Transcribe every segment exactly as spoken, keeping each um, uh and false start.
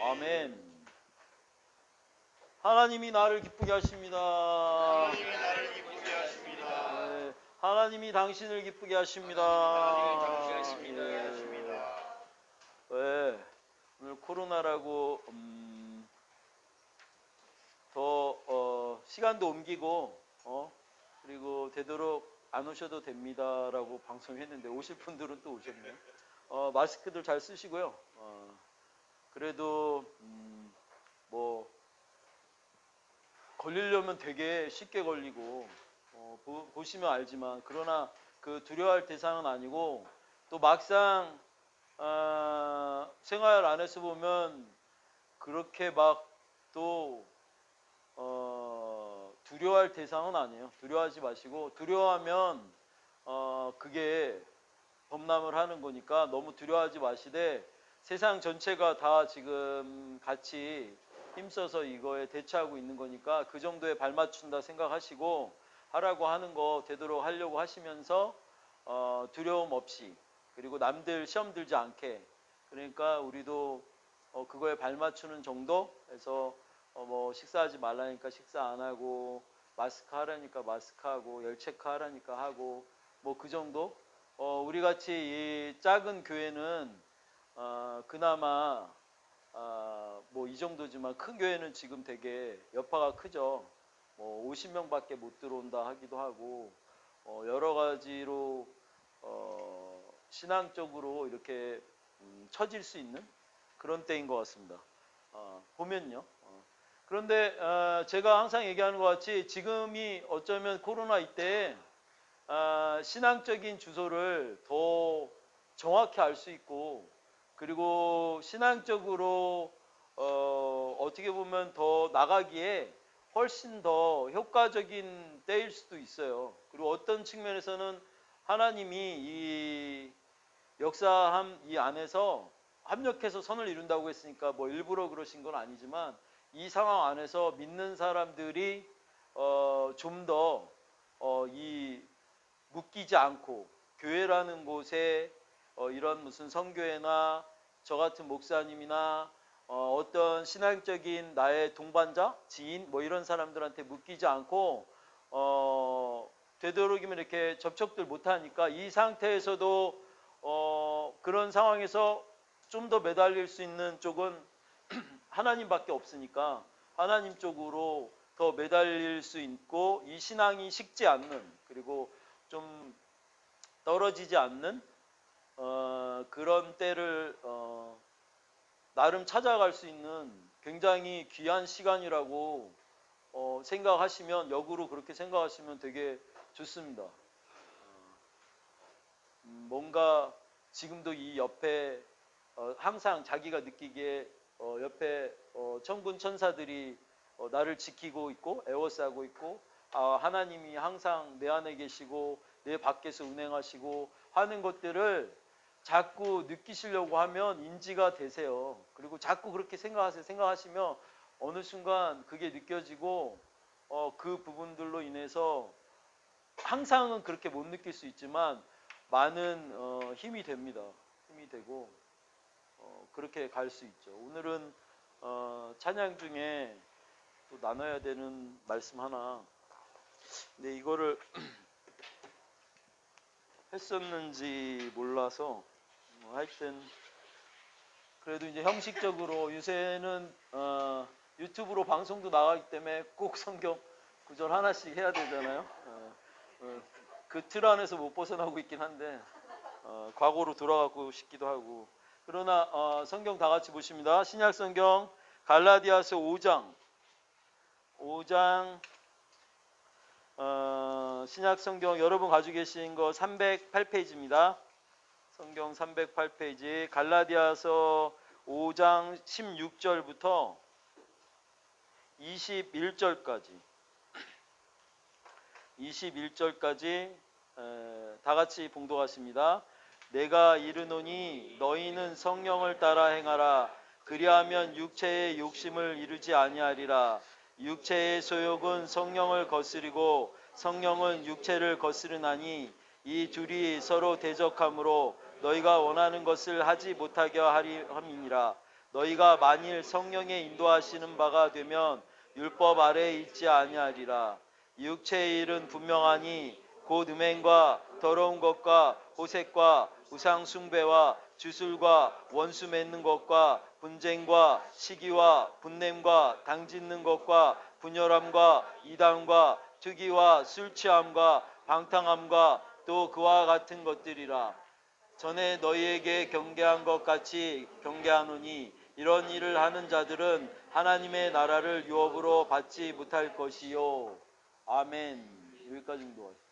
아멘. 하나님이 나를 기쁘게 하십니다. 하나님이 나를 기쁘게 하십니다. 네, 하나님이 당신을 기쁘게 하십니다. 하나님이 당신을 기쁘게 예. 하십니다. 네, 오늘 코로나라고 음, 더 어, 시간도 옮기고 어, 그리고 되도록 안 오셔도 됩니다라고 방송했는데 오실 분들은 또 오셨네요. 어, 마스크들 잘 쓰시고요. 어, 그래도 음, 뭐 걸리려면 되게 쉽게 걸리고 어, 보, 보시면 알지만 그러나 그 두려워할 대상은 아니고 또 막상 어, 생활 안에서 보면 그렇게 막또 어, 두려워할 대상은 아니에요. 두려워하지 마시고 두려워하면 어, 그게 범람을 하는 거니까 너무 두려워하지 마시되 세상 전체가 다 지금 같이 힘써서 이거에 대처하고 있는 거니까 그 정도에 발맞춘다 생각하시고 하라고 하는 거 되도록 하려고 하시면서 어, 두려움 없이 그리고 남들 시험 들지 않게 그러니까 우리도 어, 그거에 발맞추는 정도 해서 어, 뭐 식사하지 말라니까 식사 안 하고 마스크 하라니까 마스크 하고 열 체크 하라니까 하고 뭐 그 정도 어, 우리 같이 이 작은 교회는 어, 그나마 어, 뭐 이 정도지만 큰 교회는 지금 되게 여파가 크죠. 뭐 오십 명밖에 못 들어온다 하기도 하고 어, 여러 가지로 어, 신앙적으로 이렇게 음, 처질 수 있는 그런 때인 것 같습니다. 어, 보면요. 어. 그런데 어, 제가 항상 얘기하는 것 같이 지금이 어쩌면 코로나 이때에 어, 신앙적인 주소를 더 정확히 알 수 있고 그리고 신앙적으로 어, 어떻게 보면 더 나가기에 훨씬 더 효과적인 때일 수도 있어요. 그리고 어떤 측면에서는 하나님이 이 역사함 이 안에서 합력해서 선을 이룬다고 했으니까 뭐 일부러 그러신 건 아니지만 이 상황 안에서 믿는 사람들이 어, 좀 더 어, 이 묶이지 않고 교회라는 곳에 어, 이런 무슨 선교회나 저 같은 목사님이나 어, 어떤 신앙적인 나의 동반자, 지인 뭐 이런 사람들한테 묶이지 않고 어, 되도록이면 이렇게 접촉들 못하니까 이 상태에서도 어, 그런 상황에서 좀 더 매달릴 수 있는 쪽은 하나님밖에 없으니까 하나님 쪽으로 더 매달릴 수 있고 이 신앙이 식지 않는 그리고 좀 떨어지지 않는 어, 그런 때를 어, 나름 찾아갈 수 있는 굉장히 귀한 시간이라고 어, 생각하시면 역으로 그렇게 생각하시면 되게 좋습니다. 음, 뭔가 지금도 이 옆에 어, 항상 자기가 느끼기에 어, 옆에 어, 천군 천사들이 어, 나를 지키고 있고 에워싸고 있고 아, 하나님이 항상 내 안에 계시고 내 밖에서 운행하시고 하는 것들을 자꾸 느끼시려고 하면 인지가 되세요. 그리고 자꾸 그렇게 생각하세요. 생각하시면 어느 순간 그게 느껴지고 어, 그 부분들로 인해서 항상은 그렇게 못 느낄 수 있지만 많은 어, 힘이 됩니다. 힘이 되고 어, 그렇게 갈 수 있죠. 오늘은 어, 찬양 중에 또 나눠야 되는 말씀 하나. 근데 이거를 했었는지 몰라서 뭐 하여튼 그래도 이제 형식적으로 요새는 어, 유튜브로 방송도 나가기 때문에 꼭 성경 구절 하나씩 해야 되잖아요. 어, 어, 그 틀 안에서 못 벗어나고 있긴 한데 어, 과거로 돌아가고 싶기도 하고 그러나 어, 성경 다 같이 보십니다. 신약 성경 갈라디아서 오 장 오 장 어, 신약 성경 여러분 가지고 계신 거 삼백팔 페이지입니다. 성경 삼백팔 페이지 갈라디아서 오 장 십육 절부터 이십일 절까지 이십일 절까지 에, 다 같이 봉독하십니다. 내가 이르노니 너희는 성령을 따라 행하라. 그리하면 육체의 욕심을 이루지 아니하리라. 육체의 소욕은 성령을 거스리고 성령은 육체를 거스르나니 이 둘이 서로 대적하므로 너희가 원하는 것을 하지 못하게 하리 함이니라. 너희가 만일 성령의 인도하시는 바가 되면 율법 아래에 있지 아니하리라. 육체의 일은 분명하니 곧 음행과 더러운 것과 호색과 우상 숭배와 주술과 원수 맺는 것과 분쟁과 시기와 분냄과 당짓는 것과 분열함과 이단과 투기와 술 취함과 방탕함과 또 그와 같은 것들이라. 전에 너희에게 경계한 것 같이 경계하노니 이런 일을 하는 자들은 하나님의 나라를 유업으로 받지 못할 것이요. 아멘. 여기까지 정도하겠습니다.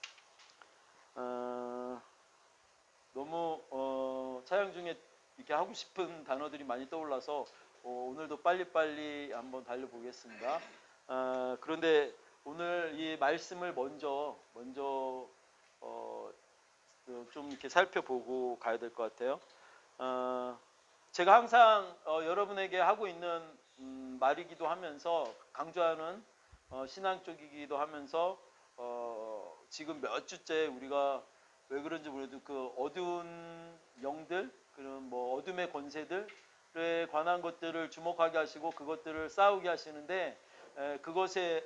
어, 너무 어, 차양 중에 이렇게 하고 싶은 단어들이 많이 떠올라서 어, 오늘도 빨리빨리 한번 달려보겠습니다. 어, 그런데 오늘 이 말씀을 먼저 먼저 어, 좀 이렇게 살펴보고 가야 될 것 같아요. 어, 제가 항상 어, 여러분에게 하고 있는 음, 말이기도 하면서 강조하는 어, 신앙 쪽이기도 하면서 어, 지금 몇 주째 우리가 왜 그런지 모르겠도 그 어두운 영들, 그런 뭐 어둠의 권세들에 관한 것들을 주목하게 하시고 그것들을 싸우게 하시는데 에, 그것의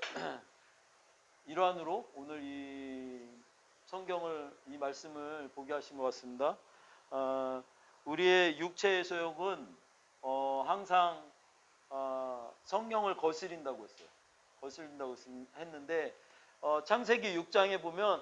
일환으로 오늘 이 성경을 이 말씀을 보게 하신 것 같습니다. 어, 우리의 육체의 소욕은 어, 항상 어, 성령을 거스린다고 했어요. 거스린다고 했는데 어, 창세기 육 장에 보면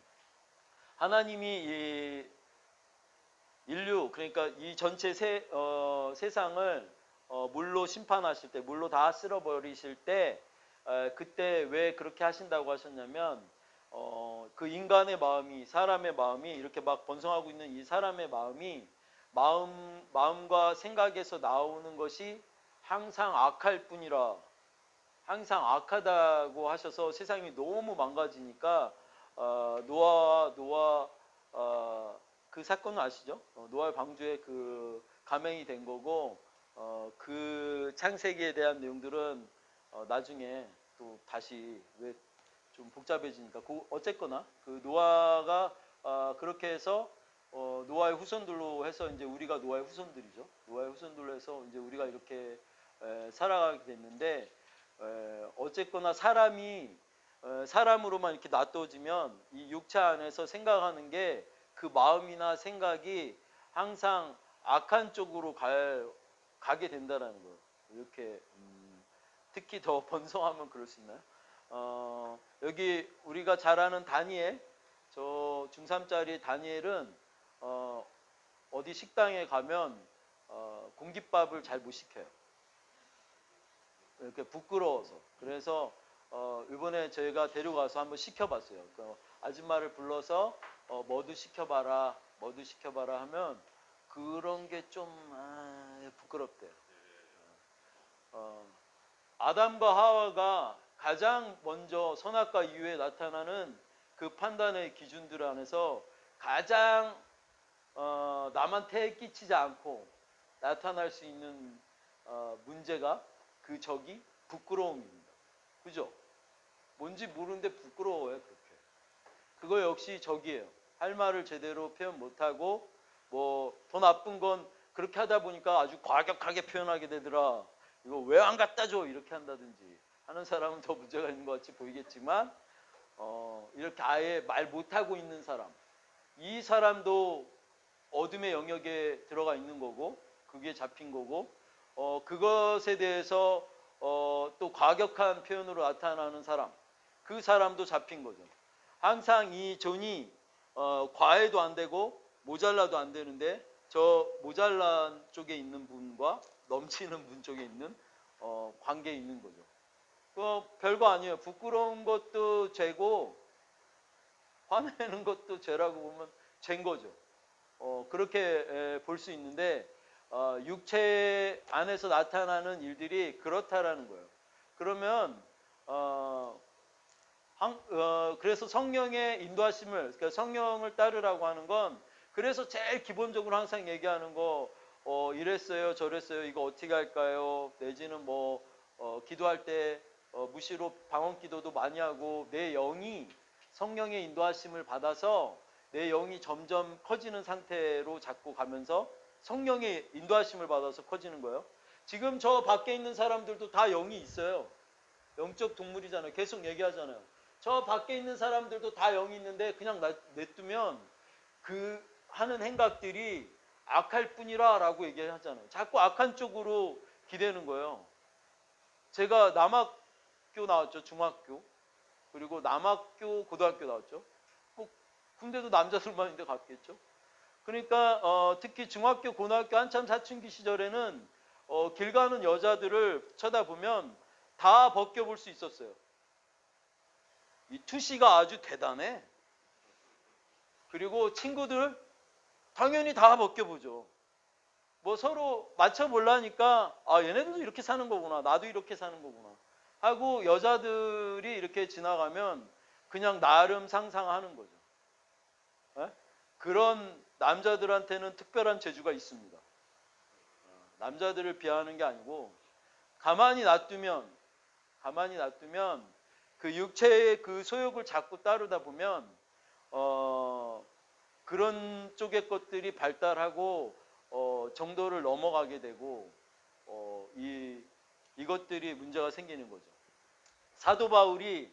하나님이 이 인류, 그러니까 이 전체 세, 어, 세상을 어, 물로 심판하실 때, 물로 다 쓸어버리실 때 에, 그때 왜 그렇게 하신다고 하셨냐면 어, 그 인간의 마음이, 사람의 마음이 이렇게 막 번성하고 있는 이 사람의 마음이 마음, 마음과 생각에서 나오는 것이 항상 악할 뿐이라, 항상 악하다고 하셔서 세상이 너무 망가지니까 어, 노아 노아 어, 그 사건은 아시죠? 어, 노아의 방주에 그 감행이 된 거고 어, 그 창세기에 대한 내용들은 어, 나중에 또 다시 왜 좀 복잡해지니까 그 어쨌거나 그 노아가 어, 그렇게 해서 어, 노아의 후손들로 해서 이제 우리가 노아의 후손들이죠. 노아의 후손들로 해서 이제 우리가 이렇게 에, 살아가게 됐는데 에, 어쨌거나 사람이 에, 사람으로만 이렇게 놔둬지면 이 육체 안에서 생각하는 게 그 마음이나 생각이 항상 악한 쪽으로 갈, 가게 된다는 거예요. 이렇게 음, 특히 더 번성하면 그럴 수 있나요? 어, 여기 우리가 잘 아는 다니엘, 저 중삼짜리 다니엘은 어, 어디 식당에 가면 어, 공깃밥을 잘 못 시켜요. 이렇게 부끄러워서. 그래서 어, 이번에 저희가 데려가서 한번 시켜봤어요. 그 아줌마를 불러서 어, 뭐도 시켜봐라, 뭐도 시켜봐라 하면 그런 게 좀 아, 부끄럽대요. 어, 아담과 하와가 가장 먼저 선악과 이후에 나타나는 그 판단의 기준들 안에서 가장 어, 남한테 끼치지 않고 나타날 수 있는 어, 문제가 그 적이 부끄러움입니다. 그죠? 뭔지 모르는데 부끄러워요, 그렇게. 그거 역시 적이에요. 할 말을 제대로 표현 못하고 뭐 더 나쁜 건 그렇게 하다 보니까 아주 과격하게 표현하게 되더라. 이거 왜 안 갖다 줘? 이렇게 한다든지 하는 사람은 더 문제가 있는 것 같이 보이겠지만 어, 이렇게 아예 말 못하고 있는 사람, 이 사람도 어둠의 영역에 들어가 있는 거고 그게 잡힌 거고 어, 그것에 대해서 어, 또 과격한 표현으로 나타나는 사람, 그 사람도 잡힌 거죠. 항상 이 존이 어, 과해도 안 되고 모자라도 안 되는데 저 모자란 쪽에 있는 분과 넘치는 분 쪽에 있는 어, 관계에 있는 거죠. 그 별거 아니에요. 부끄러운 것도 죄고 화내는 것도 죄라고 보면 죄인 거죠. 어, 그렇게 볼 수 있는데 어, 육체 안에서 나타나는 일들이 그렇다라는 거예요. 그러면 어, 한, 어, 그래서 성령의 인도하심을, 그러니까 성령을 따르라고 하는 건 그래서 제일 기본적으로 항상 얘기하는 거 어, 이랬어요, 저랬어요, 이거 어떻게 할까요? 내지는 뭐 어, 기도할 때 어, 무시로 방언 기도도 많이 하고 내 영이 성령의 인도하심을 받아서 내 영이 점점 커지는 상태로 자꾸 가면서 성령의 인도하심을 받아서 커지는 거예요. 지금 저 밖에 있는 사람들도 다 영이 있어요. 영적 동물이잖아요. 계속 얘기하잖아요. 저 밖에 있는 사람들도 다 영이 있는데 그냥 냅두면 그 하는 행각들이 악할 뿐이라 라고 얘기하잖아요. 자꾸 악한 쪽으로 기대는 거예요. 제가 남학교 나왔죠. 중학교. 그리고 남학교, 고등학교 나왔죠. 꼭 군대도 남자들만 있는데 갔겠죠. 그러니까 어, 특히 중학교, 고등학교 한참 사춘기 시절에는 어, 길 가는 여자들을 쳐다보면 다 벗겨볼 수 있었어요. 이 투시가 아주 대단해. 그리고 친구들 당연히 다 벗겨보죠. 뭐 서로 맞춰보려니까 아 얘네들도 이렇게 사는 거구나. 나도 이렇게 사는 거구나. 하고 여자들이 이렇게 지나가면 그냥 나름 상상하는 거죠. 에? 그런 남자들한테는 특별한 재주가 있습니다. 남자들을 비하하는 게 아니고 가만히 놔두면 가만히 놔두면 그 육체의 그 소욕을 자꾸 따르다 보면 어 그런 쪽의 것들이 발달하고 어 정도를 넘어가게 되고 어 이 이것들이 문제가 생기는 거죠. 사도 바울이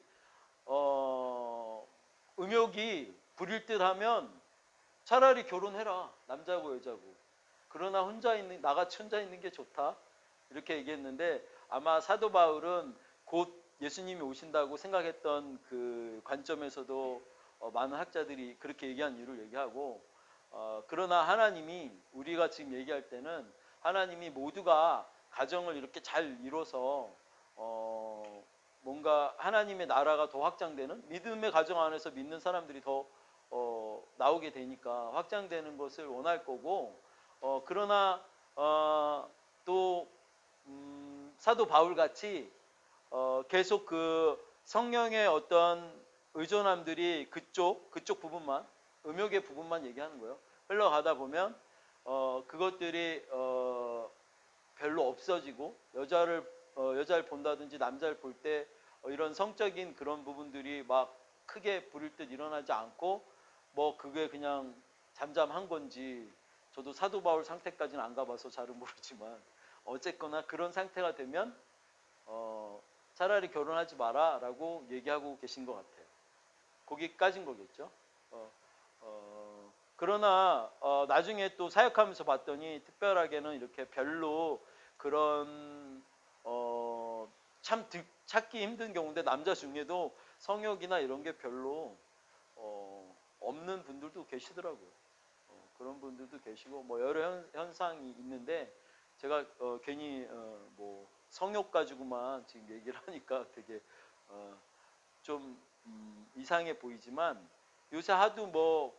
어 음욕이 부릴 듯 하면 차라리 결혼해라. 남자고 여자고. 그러나 혼자 있는 나같이 혼자 있는 게 좋다. 이렇게 얘기했는데 아마 사도 바울은 곧 예수님이 오신다고 생각했던 그 관점에서도 어, 많은 학자들이 그렇게 얘기한 이유를 얘기하고 어, 그러나 하나님이 우리가 지금 얘기할 때는 하나님이 모두가 가정을 이렇게 잘 이뤄서 어, 뭔가 하나님의 나라가 더 확장되는 믿음의 가정 안에서 믿는 사람들이 더 어, 나오게 되니까 확장되는 것을 원할 거고 어, 그러나 어, 또 음, 사도 바울 같이 어, 계속 그 성령의 어떤 의존함들이 그쪽 그쪽 부분만 음욕의 부분만 얘기하는 거예요. 흘러가다 보면 어, 그것들이 어, 별로 없어지고 여자를 어, 여자를 본다든지 남자를 볼 때 어, 이런 성적인 그런 부분들이 막 크게 부릴 듯 일어나지 않고 뭐 그게 그냥 잠잠한 건지 저도 사도 바울 상태까지는 안 가봐서 잘은 모르지만 어쨌거나 그런 상태가 되면 어, 차라리 결혼하지 마라 라고 얘기하고 계신 것 같아요. 거기까진 거겠죠. 어, 어, 그러나 어, 나중에 또 사역하면서 봤더니 특별하게는 이렇게 별로 그런 어, 참 찾기 힘든 경우인데 남자 중에도 성욕이나 이런 게 별로 어, 없는 분들도 계시더라고요. 어, 그런 분들도 계시고 뭐 여러 현, 현상이 있는데 제가 어, 괜히 어, 뭐 성욕 가지고만 지금 얘기를 하니까 되게 어, 좀 음, 이상해 보이지만 요새 하도 뭐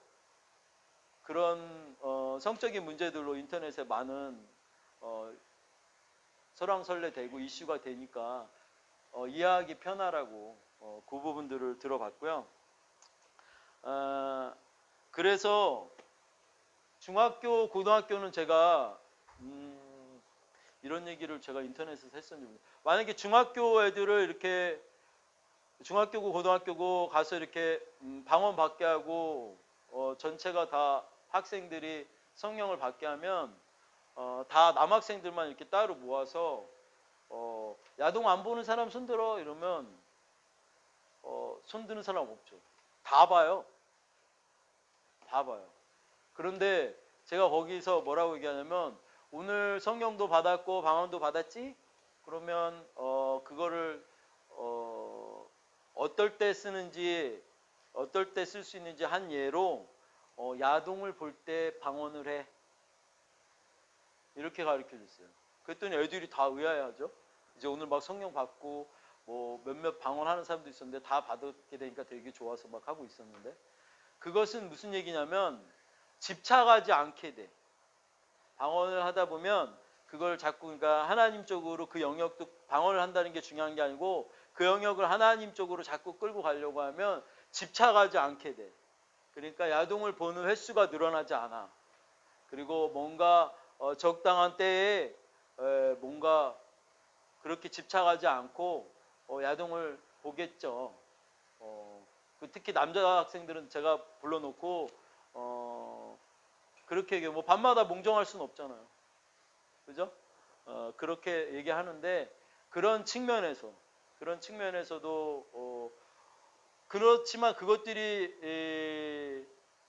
그런 어, 성적인 문제들로 인터넷에 많은 어, 설왕설래되고 이슈가 되니까 어, 이해하기 편하라고 어, 그 부분들을 들어봤고요. 어, 그래서 중학교, 고등학교는 제가 음, 이런 얘기를 제가 인터넷에서 했었는데 만약에 중학교 애들을 이렇게 중학교고 고등학교고 가서 이렇게 음, 방언 받게 하고 어, 전체가 다 학생들이 성령을 받게 하면 어, 다 남학생들만 이렇게 따로 모아서 어, 야동 안 보는 사람 손들어 이러면 어, 손드는 사람 없죠. 다 봐요. 다 봐요. 그런데 제가 거기서 뭐라고 얘기하냐면 오늘 성령도 받았고 방언도 받았지? 그러면 어, 그거를 어, 어떨 때 쓰는지 어떨 때 쓸 수 있는지 한 예로 어, 야동을 볼 때 방언을 해. 이렇게 가르쳐 줬어요. 그랬더니 애들이 다 의아해하죠. 이제 오늘 막 성령 받고 뭐 몇몇 방언하는 사람도 있었는데 다 받게 되니까 되게 좋아서 막 하고 있었는데 그것은 무슨 얘기냐면 집착하지 않게 돼. 방언을 하다 보면 그걸 자꾸 그러니까 하나님 쪽으로 그 영역도 방언을 한다는 게 중요한 게 아니고 그 영역을 하나님 쪽으로 자꾸 끌고 가려고 하면 집착하지 않게 돼. 그러니까 야동을 보는 횟수가 늘어나지 않아. 그리고 뭔가 어, 적당한 때에 에, 뭔가 그렇게 집착하지 않고 어, 야동을 보겠죠. 어, 그 특히 남자 학생들은 제가 불러놓고 어, 그렇게 얘기해. 뭐 밤마다 몽정할 수는 없잖아요. 그죠? 어, 그렇게 얘기하는데 그런 측면에서 그런 측면에서도 어, 그렇지만 그것들이 에,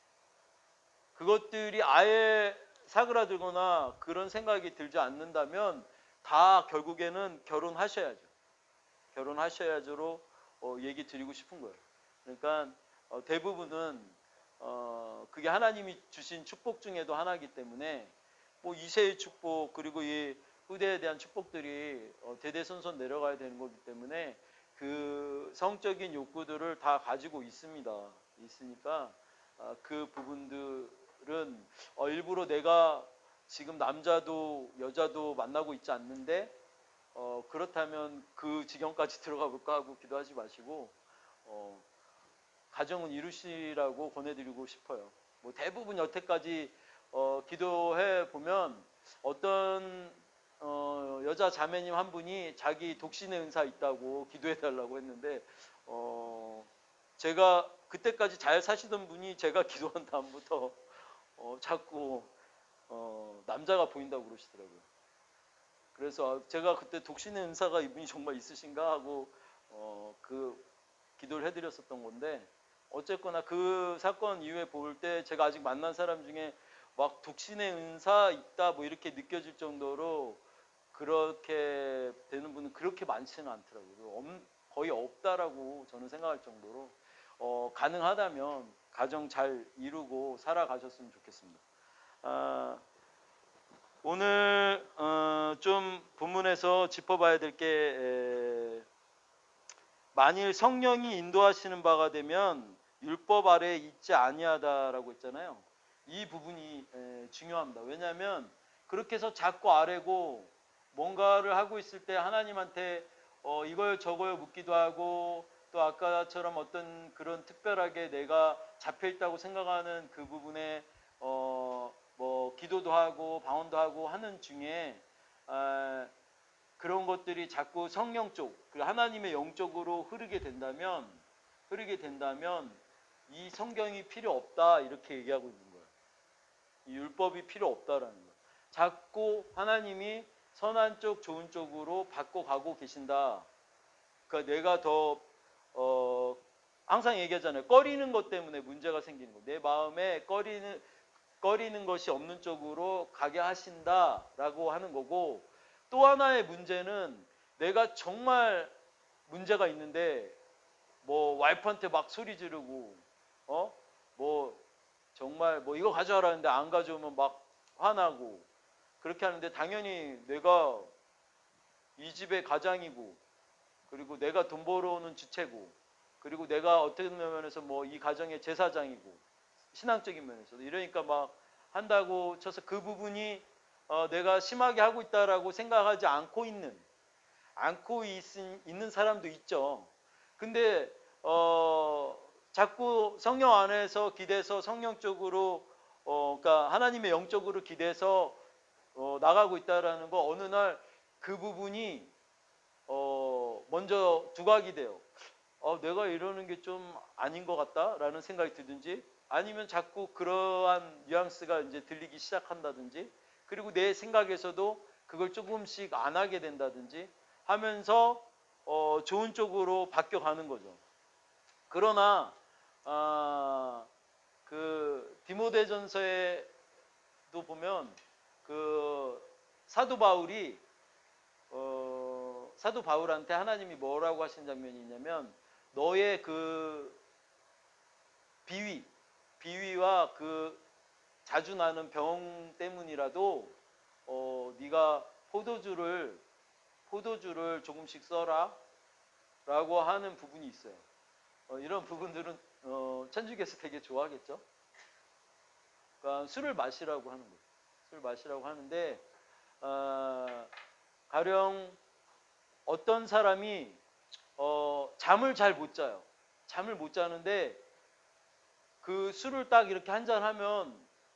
그것들이 아예 사그라들거나 그런 생각이 들지 않는다면 다 결국에는 결혼하셔야죠. 결혼하셔야죠로 어, 얘기 드리고 싶은 거예요. 그러니까 어, 대부분은 어, 그게 하나님이 주신 축복 중에도 하나이기 때문에 뭐 이세의 축복 그리고 이 후대에 대한 축복들이 어, 대대손손 내려가야 되는 거기 때문에 그 성적인 욕구들을 다 가지고 있습니다. 있으니까 어, 그 부분들은 어, 일부러 내가 지금 남자도 여자도 만나고 있지 않는데 어, 그렇다면 그 지경까지 들어가 볼까 하고 기도하지 마시고 어, 가정은 이루시라고 권해드리고 싶어요. 뭐 대부분 여태까지 어, 기도해 보면 어떤 어, 여자 자매님 한 분이 자기 독신의 은사 있다고 기도해 달라고 했는데 어, 제가 그때까지 잘 사시던 분이 제가 기도한 다음부터 어, 자꾸 어, 남자가 보인다고 그러시더라고요. 그래서 제가 그때 독신의 은사가 이분이 정말 있으신가 하고 어, 그 기도를 해드렸었던 건데 어쨌거나 그 사건 이후에 볼 때 제가 아직 만난 사람 중에 막 독신의 은사 있다 뭐 이렇게 느껴질 정도로 그렇게 되는 분은 그렇게 많지는 않더라고요. 거의 없다라고 저는 생각할 정도로 어, 가능하다면 가정 잘 이루고 살아가셨으면 좋겠습니다. 아, 오늘 어, 좀 본문에서 짚어봐야 될 게 만일 성령이 인도하시는 바가 되면 율법 아래에 있지 아니하다라고 했잖아요. 이 부분이 에, 중요합니다. 왜냐하면 그렇게 해서 자꾸 아래고 뭔가를 하고 있을 때 하나님한테 어, 이걸 저걸 묻기도 하고 또 아까처럼 어떤 그런 특별하게 내가 잡혀 있다고 생각하는 그 부분에 어, 뭐 기도도 하고 방언도 하고 하는 중에 아, 그런 것들이 자꾸 성령 쪽, 하나님의 영적으로 흐르게 된다면 흐르게 된다면 이 성경이 필요 없다 이렇게 얘기하고 있는 거예요. 이 율법이 필요 없다라는 거예요. 자꾸 하나님이 선한 쪽, 좋은 쪽으로 바꿔가고 계신다. 그러니까 내가 더 어, 항상 얘기하잖아요. 꺼리는 것 때문에 문제가 생기는 거. 내 마음에 꺼리는 꺼리는 것이 없는 쪽으로 가게 하신다라고 하는 거고 또 하나의 문제는 내가 정말 문제가 있는데 뭐 와이프한테 막 소리 지르고 어? 뭐 정말 뭐 이거 가져와라는데 안 가져오면 막 화나고 그렇게 하는데 당연히 내가 이 집의 가장이고 그리고 내가 돈 벌어오는 주체고 그리고 내가 어떤 면에서 뭐 이 가정의 제사장이고 신앙적인 면에서도 이러니까 막 한다고 쳐서 그 부분이 어, 내가 심하게 하고 있다라고 생각하지 않고 있는 않고 있, 있는 사람도 있죠. 근데 어, 자꾸 성령 안에서 기대서 성령적으로 어, 그러니까 하나님의 영적으로 기대서 어, 나가고 있다라는 거 어느 날 그 부분이 어, 먼저 두각이 돼요. 어, 내가 이러는 게 좀 아닌 것 같다라는 생각이 들든지 아니면 자꾸 그러한 뉘앙스가 이제 들리기 시작한다든지 그리고 내 생각에서도 그걸 조금씩 안 하게 된다든지 하면서 어, 좋은 쪽으로 바뀌어가는 거죠. 그러나 아, 그 디모데전서에도 보면 그 사도 바울이 어, 사도 바울한테 하나님이 뭐라고 하신 장면이 있냐면 너의 그 비위, 비위와 그 자주 나는 병 때문이라도 어, 네가 포도주를 포도주를 조금씩 써라 라고 하는 부분이 있어요. 어, 이런 부분들은 어, 천주교에서 되게 좋아하겠죠. 그러니까 술을 마시라고 하는 거예요. 술 마시라고 하는데 어, 가령 어떤 사람이 어, 잠을 잘 못 자요. 잠을 못 자는데 그 술을 딱 이렇게 한잔 하면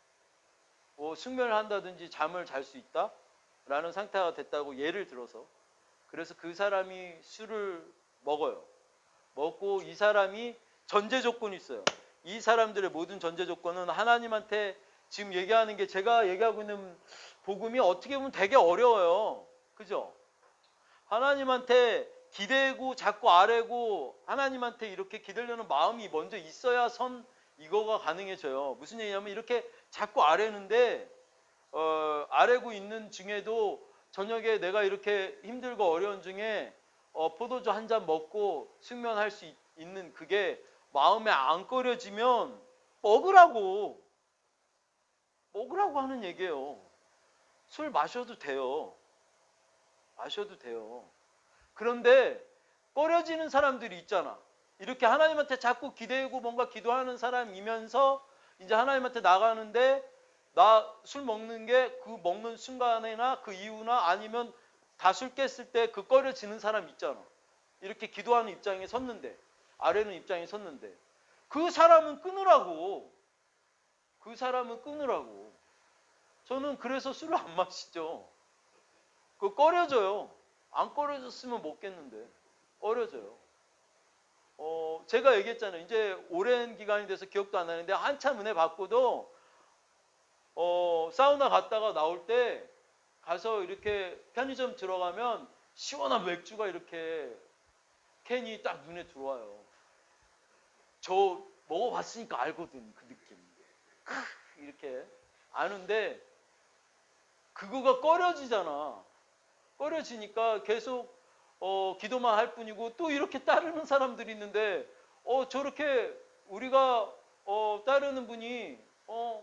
뭐 숙면을 한다든지 잠을 잘 수 있다? 라는 상태가 됐다고 예를 들어서 그래서 그 사람이 술을 먹어요. 먹고 이 사람이 전제 조건이 있어요. 이 사람들의 모든 전제 조건은 하나님한테 지금 얘기하는 게 제가 얘기하고 있는 복음이 어떻게 보면 되게 어려워요. 그죠? 하나님한테 기대고 자꾸 아뢰고 하나님한테 이렇게 기대려는 마음이 먼저 있어야 선 이거가 가능해져요. 무슨 얘기냐면 이렇게 자꾸 아뢰는데 어, 아뢰고 있는 중에도 저녁에 내가 이렇게 힘들고 어려운 중에 어, 포도주 한 잔 먹고 숙면할 수 있, 있는 그게 마음에 안 꺼려지면 먹으라고 먹으라고 하는 얘기예요. 술 마셔도 돼요. 마셔도 돼요. 그런데 꺼려지는 사람들이 있잖아. 이렇게 하나님한테 자꾸 기대고 뭔가 기도하는 사람이면서 이제 하나님한테 나가는데 나 술 먹는 게 그 먹는 순간이나 그 이후나 아니면 다 술 깼을 때 그 꺼려지는 사람 있잖아. 이렇게 기도하는 입장에 섰는데 아래는 입장에 섰는데 그 사람은 끊으라고. 그 사람은 끊으라고. 저는 그래서 술을 안 마시죠. 그 꺼려져요. 안 꺼려졌으면 먹겠는데 꺼려져요. 어, 제가 얘기했잖아요. 이제 오랜 기간이 돼서 기억도 안 나는데 한참 은혜 받고도 어, 사우나 갔다가 나올 때 가서 이렇게 편의점 들어가면 시원한 맥주가 이렇게 캔이 딱 눈에 들어와요. 저 먹어봤으니까 알거든 그 느낌. 이렇게 아는데 그거가 꺼려지잖아. 꺼려지니까 계속 어, 기도만 할 뿐이고 또 이렇게 따르는 사람들이 있는데 어, 저렇게 우리가 어, 따르는 분이 어,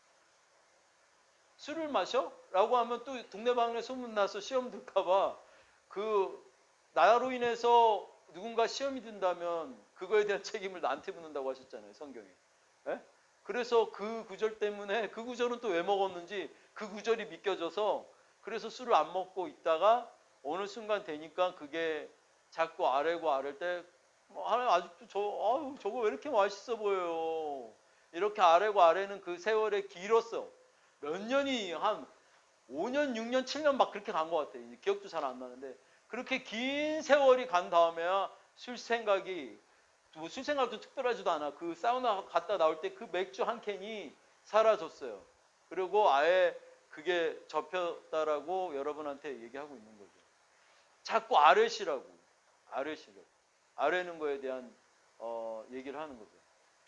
술을 마셔? 라고 하면 또 동네방네 소문나서 시험 들까봐 그 나로 인해서 누군가 시험이 든다면 그거에 대한 책임을 나한테 묻는다고 하셨잖아요. 성경에. 예? 그래서 그 구절 때문에 그 구절은 또 왜 먹었는지 그 구절이 믿겨져서 그래서 술을 안 먹고 있다가 어느 순간 되니까 그게 자꾸 아래고 아랠 때 뭐, 하나님 아직도 저, 아유, 저거 왜 이렇게 맛있어 보여요. 이렇게 아래고 아래는 그 세월에 길었어. 몇 년이 한 오 년, 육 년, 칠 년 막 그렇게 간 것 같아요. 이제 기억도 잘 안 나는데 그렇게 긴 세월이 간 다음에야 술 생각이 뭐 술 생각도 특별하지도 않아. 그 사우나 갔다 나올 때 그 맥주 한 캔이 사라졌어요. 그리고 아예 그게 접혔다라고 여러분한테 얘기하고 있는 거죠. 자꾸 아뢰시라고. 아뢰시라고. 아뢰는 거에 대한 어, 얘기를 하는 거죠.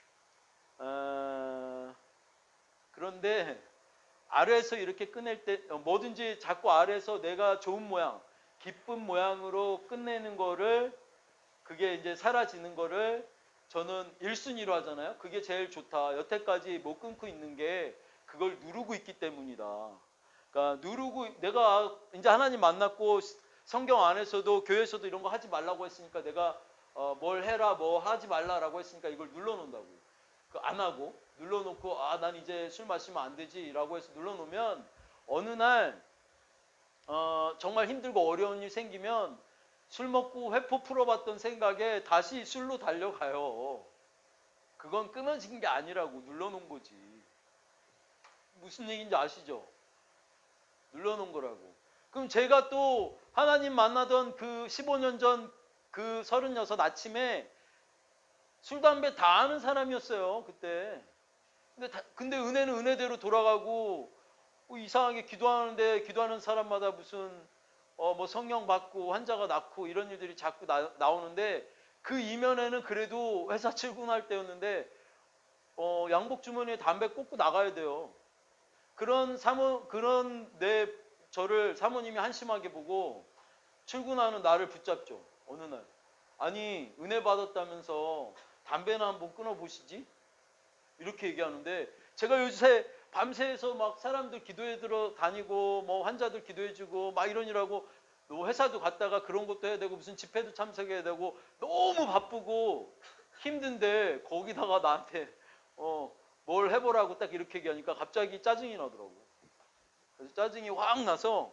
어, 그런데 아래에서 이렇게 끝낼 때 뭐든지 자꾸 아래에서 내가 좋은 모양, 기쁜 모양으로 끝내는 거를 그게 이제 사라지는 거를 저는 일 순위로 하잖아요. 그게 제일 좋다. 여태까지 못 끊고 있는 게 그걸 누르고 있기 때문이다. 그러니까 누르고 내가 이제 하나님 만났고 성경 안에서도 교회에서도 이런 거 하지 말라고 했으니까 내가 어, 뭘 해라 뭐 하지 말라라고 했으니까 이걸 눌러놓는다고. 그 안 하고 눌러놓고 아 난 이제 술 마시면 안 되지라고 해서 눌러놓으면 어느 날 어, 정말 힘들고 어려운 일 생기면 술 먹고 회포 풀어봤던 생각에 다시 술로 달려가요. 그건 끊어진 게 아니라고 눌러놓은 거지. 무슨 얘기인지 아시죠? 눌러놓은 거라고. 그럼 제가 또 하나님 만나던 그 십오 년 전 그 서른여섯 아침에 술, 담배 다 하는 사람이었어요. 그때. 근데, 다, 근데 은혜는 은혜대로 돌아가고 뭐 이상하게 기도하는데 기도하는 사람마다 무슨 어, 뭐 성령 받고 환자가 낫고 이런 일들이 자꾸 나, 나오는데 그 이면에는 그래도 회사 출근할 때였는데 어, 양복 주머니에 담배 꽂고 나가야 돼요. 그런 사모 그런 내 저를 사모님이 한심하게 보고 출근하는 나를 붙잡죠. 어느 날. 아니 은혜 받았다면서 담배나 한번 끊어보시지? 이렇게 얘기하는데 제가 요새 밤새서 막 사람들 기도해 들어 다니고 뭐 환자들 기도해주고 막 이러느라고 회사도 갔다가 그런 것도 해야 되고 무슨 집회도 참석해야 되고 너무 바쁘고 힘든데 거기다가 나한테 어, 뭘 해보라고 딱 이렇게 얘기하니까 갑자기 짜증이 나더라고. 그래서 짜증이 확 나서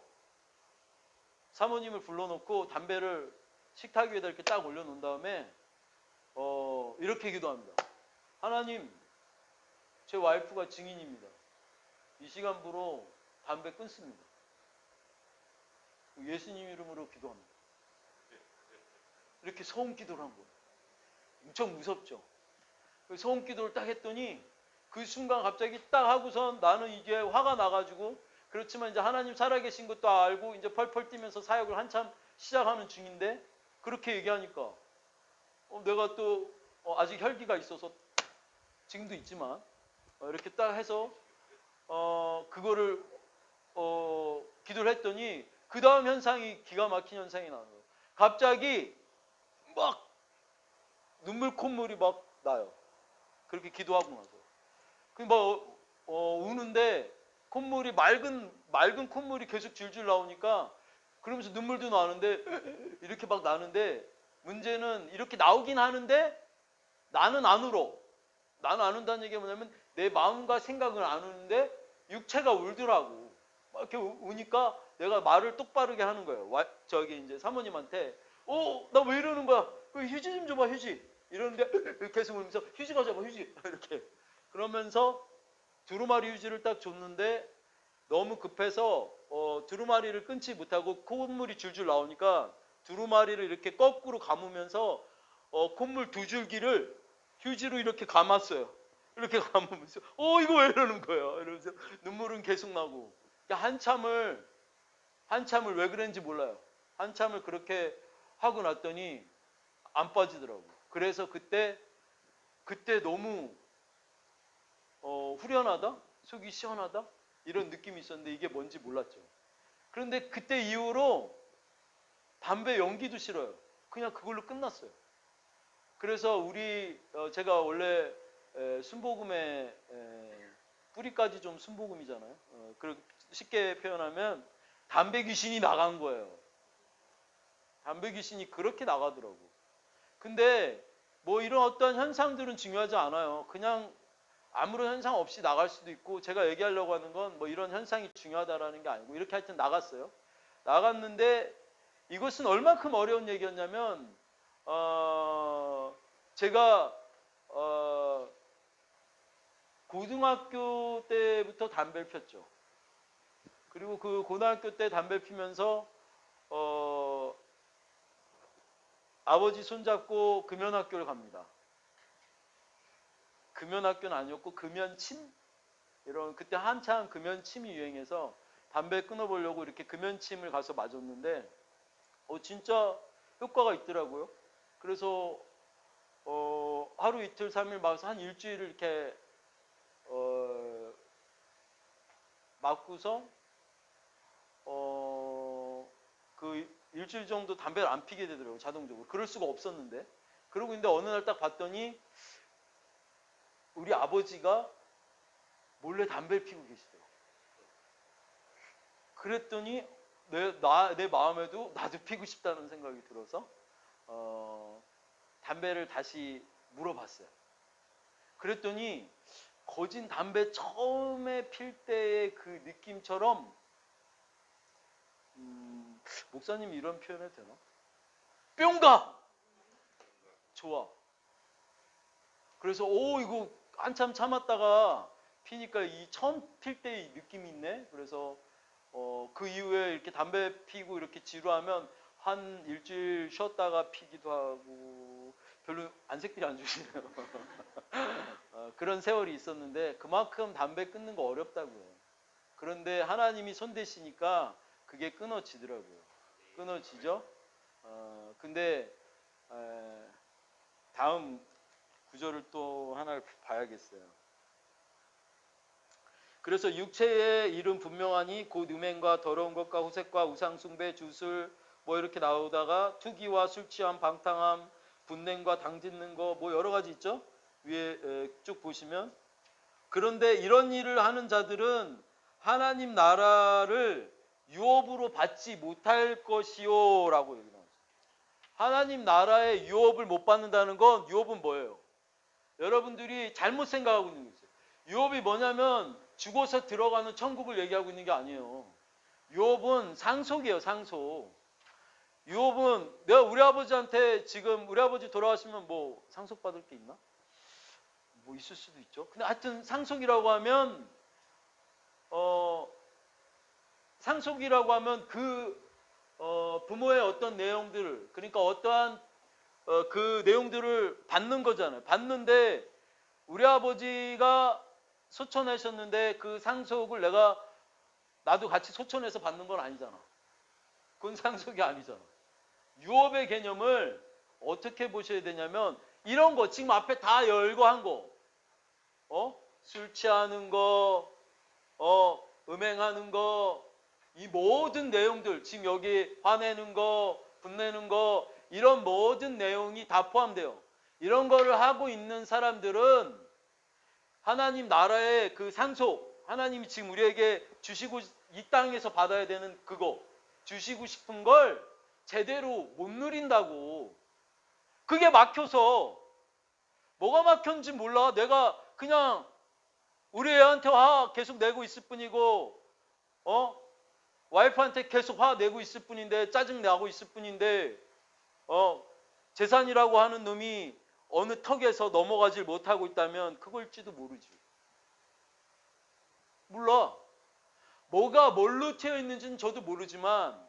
사모님을 불러놓고 담배를 식탁 위에다 이렇게 딱 올려놓은 다음에 어, 이렇게 기도합니다. 하나님, 제 와이프가 증인입니다. 이 시간부로 담배 끊습니다. 예수님 이름으로 기도합니다. 이렇게 소음 기도를 한 거예요. 엄청 무섭죠. 소음 기도를 딱 했더니 그 순간 갑자기 딱 하고선 나는 이게 화가 나가지고, 그렇지만 이제 하나님 살아계신 것도 알고 이제 펄펄 뛰면서 사역을 한참 시작하는 중인데 그렇게 얘기하니까 어, 내가 또 어, 아직 혈기가 있어서 지금도 있지만 어, 이렇게 딱 해서 어, 그거를 어, 기도를 했더니 그 다음 현상이 기가 막힌 현상이 나는 거예요. 갑자기 막 눈물 콧물이 막 나요. 그렇게 기도하고 나서. 그뭐 어, 우는데 콧물이 맑은 맑은 콧물이 계속 줄줄 나오니까 그러면서 눈물도 나는데 이렇게 막 나는데 문제는 이렇게 나오긴 하는데 나는 안 울어. 나는 안 운다는 얘기가 뭐냐면 내 마음과 생각은 안 우는데 육체가 울더라고. 막 이렇게 우, 우니까 내가 말을 똑바르게 하는 거예요. 와, 저기 이제 사모님한테 어, 나 왜 이러는 거야? 그 휴지 좀 줘봐, 휴지. 이러는데 계속 울면서 휴지 가져봐, 휴지. 이렇게. 그러면서 두루마리 휴지를 딱 줬는데 너무 급해서 어, 두루마리를 끊지 못하고 콧물이 줄줄 나오니까 두루마리를 이렇게 거꾸로 감으면서 어, 콧물 두 줄기를 휴지로 이렇게 감았어요. 이렇게 감으면서 어 이거 왜 이러는 거예요? 이러면서 눈물은 계속 나고 그러니까 한참을 한참을 왜 그랬는지 몰라요. 한참을 그렇게 하고 났더니 안 빠지더라고. 그래서 그때 그때 너무 어, 후련하다? 속이 시원하다? 이런 느낌이 있었는데 이게 뭔지 몰랐죠. 그런데 그때 이후로 담배 연기도 싫어요. 그냥 그걸로 끝났어요. 그래서 우리 어, 제가 원래 에, 순복음의 에, 뿌리까지 좀 순복음이잖아요. 어, 쉽게 표현하면 담배 귀신이 나간 거예요. 담배 귀신이 그렇게 나가더라고. 근데 뭐 이런 어떤 현상들은 중요하지 않아요. 그냥 아무런 현상 없이 나갈 수도 있고 제가 얘기하려고 하는 건 뭐 이런 현상이 중요하다라는 게 아니고 이렇게 하여튼 나갔어요. 나갔는데 이것은 얼마큼 어려운 얘기였냐면 어, 제가 어, 고등학교 때부터 담배를 폈죠. 그리고 그 고등학교 때 담배 피면서 어, 아버지 손잡고 금연학교를 갑니다. 금연학교는 아니었고 금연침? 이런 그때 한창 금연침이 유행해서 담배 끊어보려고 이렇게 금연침을 가서 맞았는데 어, 진짜 효과가 있더라고요. 그래서 어, 하루 이틀 삼일 막아서 한 일주일을 이렇게 어, 맞고서 어, 그 일주일 정도 담배를 안 피게 되더라고요. 자동적으로. 그럴 수가 없었는데. 그러고 있는데 어느 날 딱 봤더니 우리 아버지가 몰래 담배를 피고 계시더라고요. 그랬더니 내, 나, 내 마음에도 나도 피고 싶다는 생각이 들어서 어, 담배를 다시 물어봤어요. 그랬더니 거진 담배 처음에 필 때의 그 느낌처럼 음, 목사님이 이런 표현해도 되나? 뿅가! 좋아. 그래서 오 이거 한참 참았다가 피니까 이 처음 필 때의 느낌이 있네. 그래서 어, 그 이후에 이렇게 담배 피고 이렇게 지루하면 한 일주일 쉬었다가 피기도 하고 별로 안색들이 안 주시네요. 어, 그런 세월이 있었는데 그만큼 담배 끊는 거 어렵다고요. 그런데 하나님이 손대시니까 그게 끊어지더라고요. 끊어지죠. 어, 근데 에, 다음 구절을 또 하나를 봐야겠어요. 그래서 육체의 일은 분명하니 곧 음행과 더러운 것과 후색과 우상숭배, 주술 뭐 이렇게 나오다가 투기와 술취함, 방탕함, 분냄과 당짓는 거 뭐 여러 가지 있죠. 위에 에, 쭉 보시면 그런데 이런 일을 하는 자들은 하나님 나라를 유업으로 받지 못할 것이요 라고 얘기합니다. 하나님 나라의 유업을 못 받는다는 건 유업은 뭐예요? 여러분들이 잘못 생각하고 있는 거죠. 유업이 뭐냐면 죽어서 들어가는 천국을 얘기하고 있는 게 아니에요. 유업은 상속이에요. 상속. 유업은 내가 우리 아버지한테 지금 우리 아버지 돌아가시면 뭐 상속받을 게 있나? 뭐 있을 수도 있죠. 근데 하여튼 상속이라고 하면 어 상속이라고 하면 그 어, 부모의 어떤 내용들을 그러니까 어떠한 어, 그 내용들을 받는 거잖아요. 받는데 우리 아버지가 소천하셨는데 그 상속을 내가 나도 같이 소천해서 받는 건 아니잖아. 그건 상속이 아니잖아. 유업의 개념을 어떻게 보셔야 되냐면 이런 거 지금 앞에 다 열고 한 거, 어? 술 취하는 거, 어, 음행하는 거, 이 모든 내용들 지금 여기 화내는 거, 분내는 거 이런 모든 내용이 다 포함돼요. 이런 거를 하고 있는 사람들은 하나님 나라의 그 상속, 하나님이 지금 우리에게 주시고 이 땅에서 받아야 되는 그거, 주시고 싶은 걸 제대로 못 누린다고. 그게 막혀서 뭐가 막혔는지 몰라. 내가 그냥 우리 애한테 화 계속 내고 있을 뿐이고, 어? 와이프한테 계속 화 내고 있을 뿐인데, 짜증 나고 있을 뿐인데, 어? 재산이라고 하는 놈이 어느 턱에서 넘어가질 못하고 있다면 그걸지도 모르지. 몰라. 뭐가 뭘로 튀어 있는지는 저도 모르지만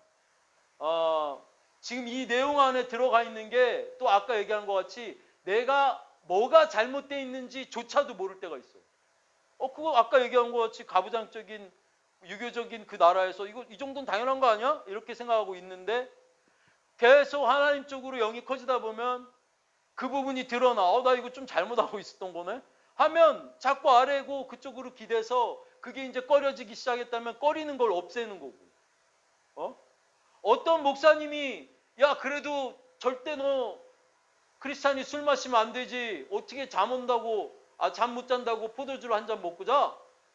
어, 지금 이 내용 안에 들어가 있는 게 또 아까 얘기한 것 같이 내가 뭐가 잘못되어 있는지조차도 모를 때가 있어요. 어, 그거 아까 얘기한 것 같이 가부장적인 유교적인 그 나라에서 이거 이 정도는 당연한 거 아니야? 이렇게 생각하고 있는데 계속 하나님 쪽으로 영이 커지다 보면 그 부분이 드러나. 어, 나 이거 좀 잘못하고 있었던 거네? 하면 자꾸 아래고 그쪽으로 기대서 그게 이제 꺼려지기 시작했다면 꺼리는 걸 없애는 거고. 어? 어떤 목사님이 야 그래도 절대 너 크리스찬이 술 마시면 안 되지. 어떻게 잠 온다고 아 잠 못 잔다고 포도주를 한 잔 먹고 자?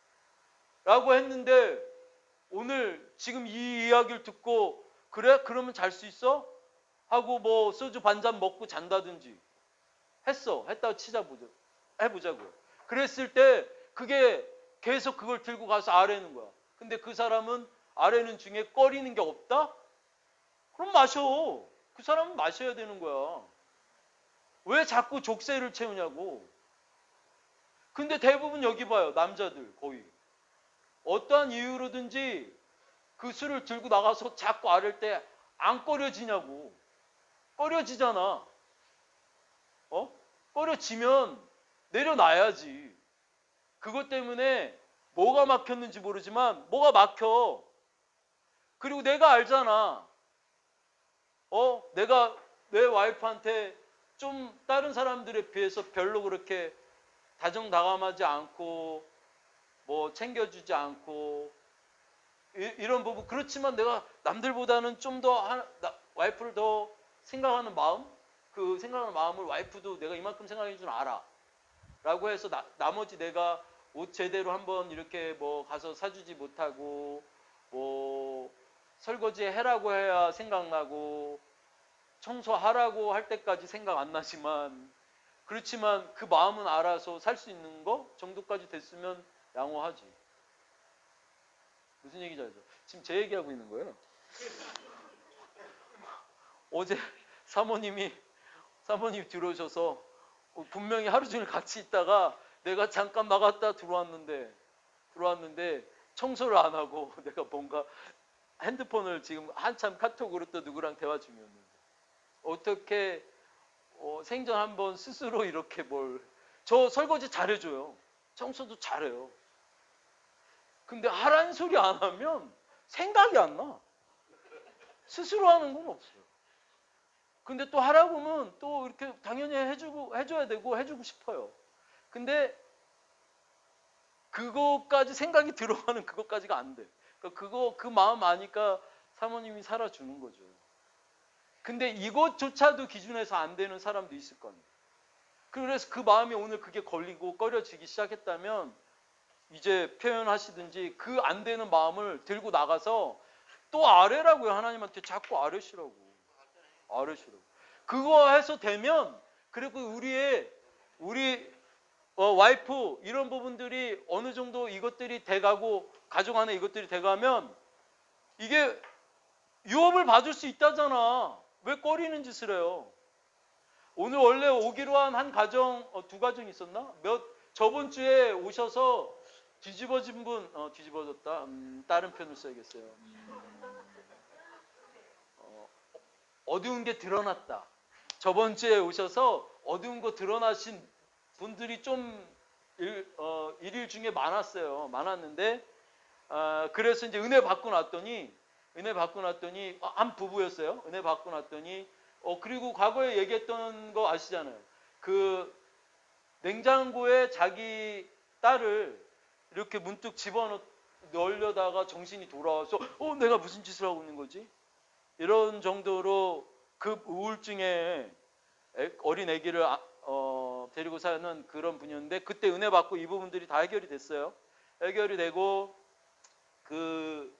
라고 했는데 오늘 지금 이 이야기를 듣고 그래? 그러면 잘 수 있어? 하고 뭐 소주 반 잔 먹고 잔다든지 했어. 했다고 치자 보자. 해보자고요. 그랬을 때 그게 계속 그걸 들고 가서 아래는 거야. 근데 그 사람은 아래는 중에 꺼리는 게 없다? 그럼 마셔. 그 사람은 마셔야 되는 거야. 왜 자꾸 족쇄를 채우냐고. 근데 대부분 여기 봐요. 남자들 거의. 어떠한 이유로든지 그 술을 들고 나가서 자꾸 아랠 때 안 꺼려지냐고. 꺼려지잖아. 어? 꺼려지면 내려놔야지. 그것 때문에 뭐가 막혔는지 모르지만 뭐가 막혀. 그리고 내가 알잖아. 어? 내가 내 와이프한테 좀 다른 사람들에 비해서 별로 그렇게 다정다감하지 않고 뭐 챙겨주지 않고 이, 이런 부분 그렇지만 내가 남들보다는 좀 더 와이프를 더 생각하는 마음 그 생각하는 마음을 와이프도 내가 이만큼 생각해 줄 알아 라고 해서 나, 나머지 내가 옷 제대로 한번 이렇게 뭐 가서 사주지 못하고 뭐 설거지 해라고 해야 생각나고 청소하라고 할 때까지 생각 안 나지만 그렇지만 그 마음은 알아서 살 수 있는 거 정도까지 됐으면 양호하지. 무슨 얘기인지 알죠? 지금 제 얘기하고 있는 거예요. 어제 사모님이 사모님이 들어오셔서 분명히 하루 종일 같이 있다가 내가 잠깐 나갔다 들어왔는데 들어왔는데 청소를 안 하고 내가 뭔가 핸드폰을 지금 한참 카톡으로 또 누구랑 대화 중이었는데 어떻게 어, 생전 한번 스스로 이렇게 뭘 저 설거지 잘해줘요. 청소도 잘해요. 근데 하라는 소리 안 하면 생각이 안 나. 스스로 하는 건 없어요. 근데 또 하라고 하면 또 이렇게 당연히 해주고 해줘야 되고 해주고 싶어요. 근데 그거까지 생각이 들어가는 그것까지가 안 돼. 그러니까 그거 그 마음 아니까 사모님이 살아주는 거죠. 근데 이것조차도 기준에서 안 되는 사람도 있을 거 아니에요. 그래서 그 마음이 오늘 그게 걸리고 꺼려지기 시작했다면 이제 표현하시든지 그 안 되는 마음을 들고 나가서 또 아뢰라고요. 하나님한테 자꾸 아뢰시라고. 아뢰시라고. 그거 해서 되면 그리고 우리의 우리 어, 와이프 이런 부분들이 어느 정도 이것들이 돼가고 가족 안에 이것들이 돼가면 이게 유업을 받을 수 있다잖아. 왜 꺼리는 짓을 해요? 오늘 원래 오기로 한 한 가정 어, 두 가정 있었나? 몇 저번 주에 오셔서 뒤집어진 분 어, 뒤집어졌다. 음, 다른 편을 써야겠어요. 음, 어, 어두운 게 드러났다. 저번 주에 오셔서 어두운 거 드러나신 분들이 좀 일, 어, 일일 중에 많았어요. 많았는데 아, 그래서 이제 은혜 받고 났더니 은혜 받고 났더니 아, 한 부부였어요. 은혜 받고 났더니 어 그리고 과거에 얘기했던 거 아시잖아요. 그 냉장고에 자기 딸을 이렇게 문득 집어 넣으려다가 정신이 돌아와서 어 내가 무슨 짓을 하고 있는 거지? 이런 정도로 급 우울증에 어린 아기를 어, 데리고 사는 그런 분이었는데 그때 은혜 받고 이 부분들이 다 해결이 됐어요. 해결이 되고 그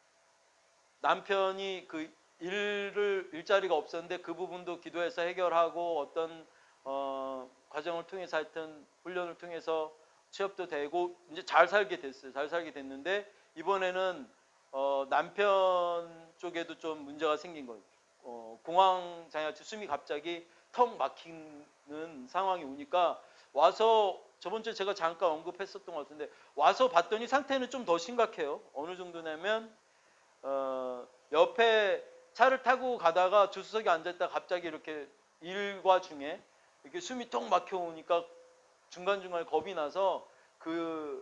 남편이 그 일을 일자리가 없었는데 그 부분도 기도해서 해결하고 어떤 어, 과정을 통해서 하여튼 훈련을 통해서 취업도 되고 이제 잘 살게 됐어요. 잘 살게 됐는데 이번에는 어, 남편 쪽에도 좀 문제가 생긴 거예요. 어, 공황장애증 숨이 갑자기 턱 막히는 상황이 오니까 와서 저번 주에 제가 잠깐 언급했었던 것 같은데 와서 봤더니 상태는 좀 더 심각해요. 어느 정도냐면 어, 옆에 차를 타고 가다가 조수석에 앉았다 갑자기 이렇게 일과 중에 이렇게 숨이 턱 막혀 오니까 중간중간에 겁이 나서 그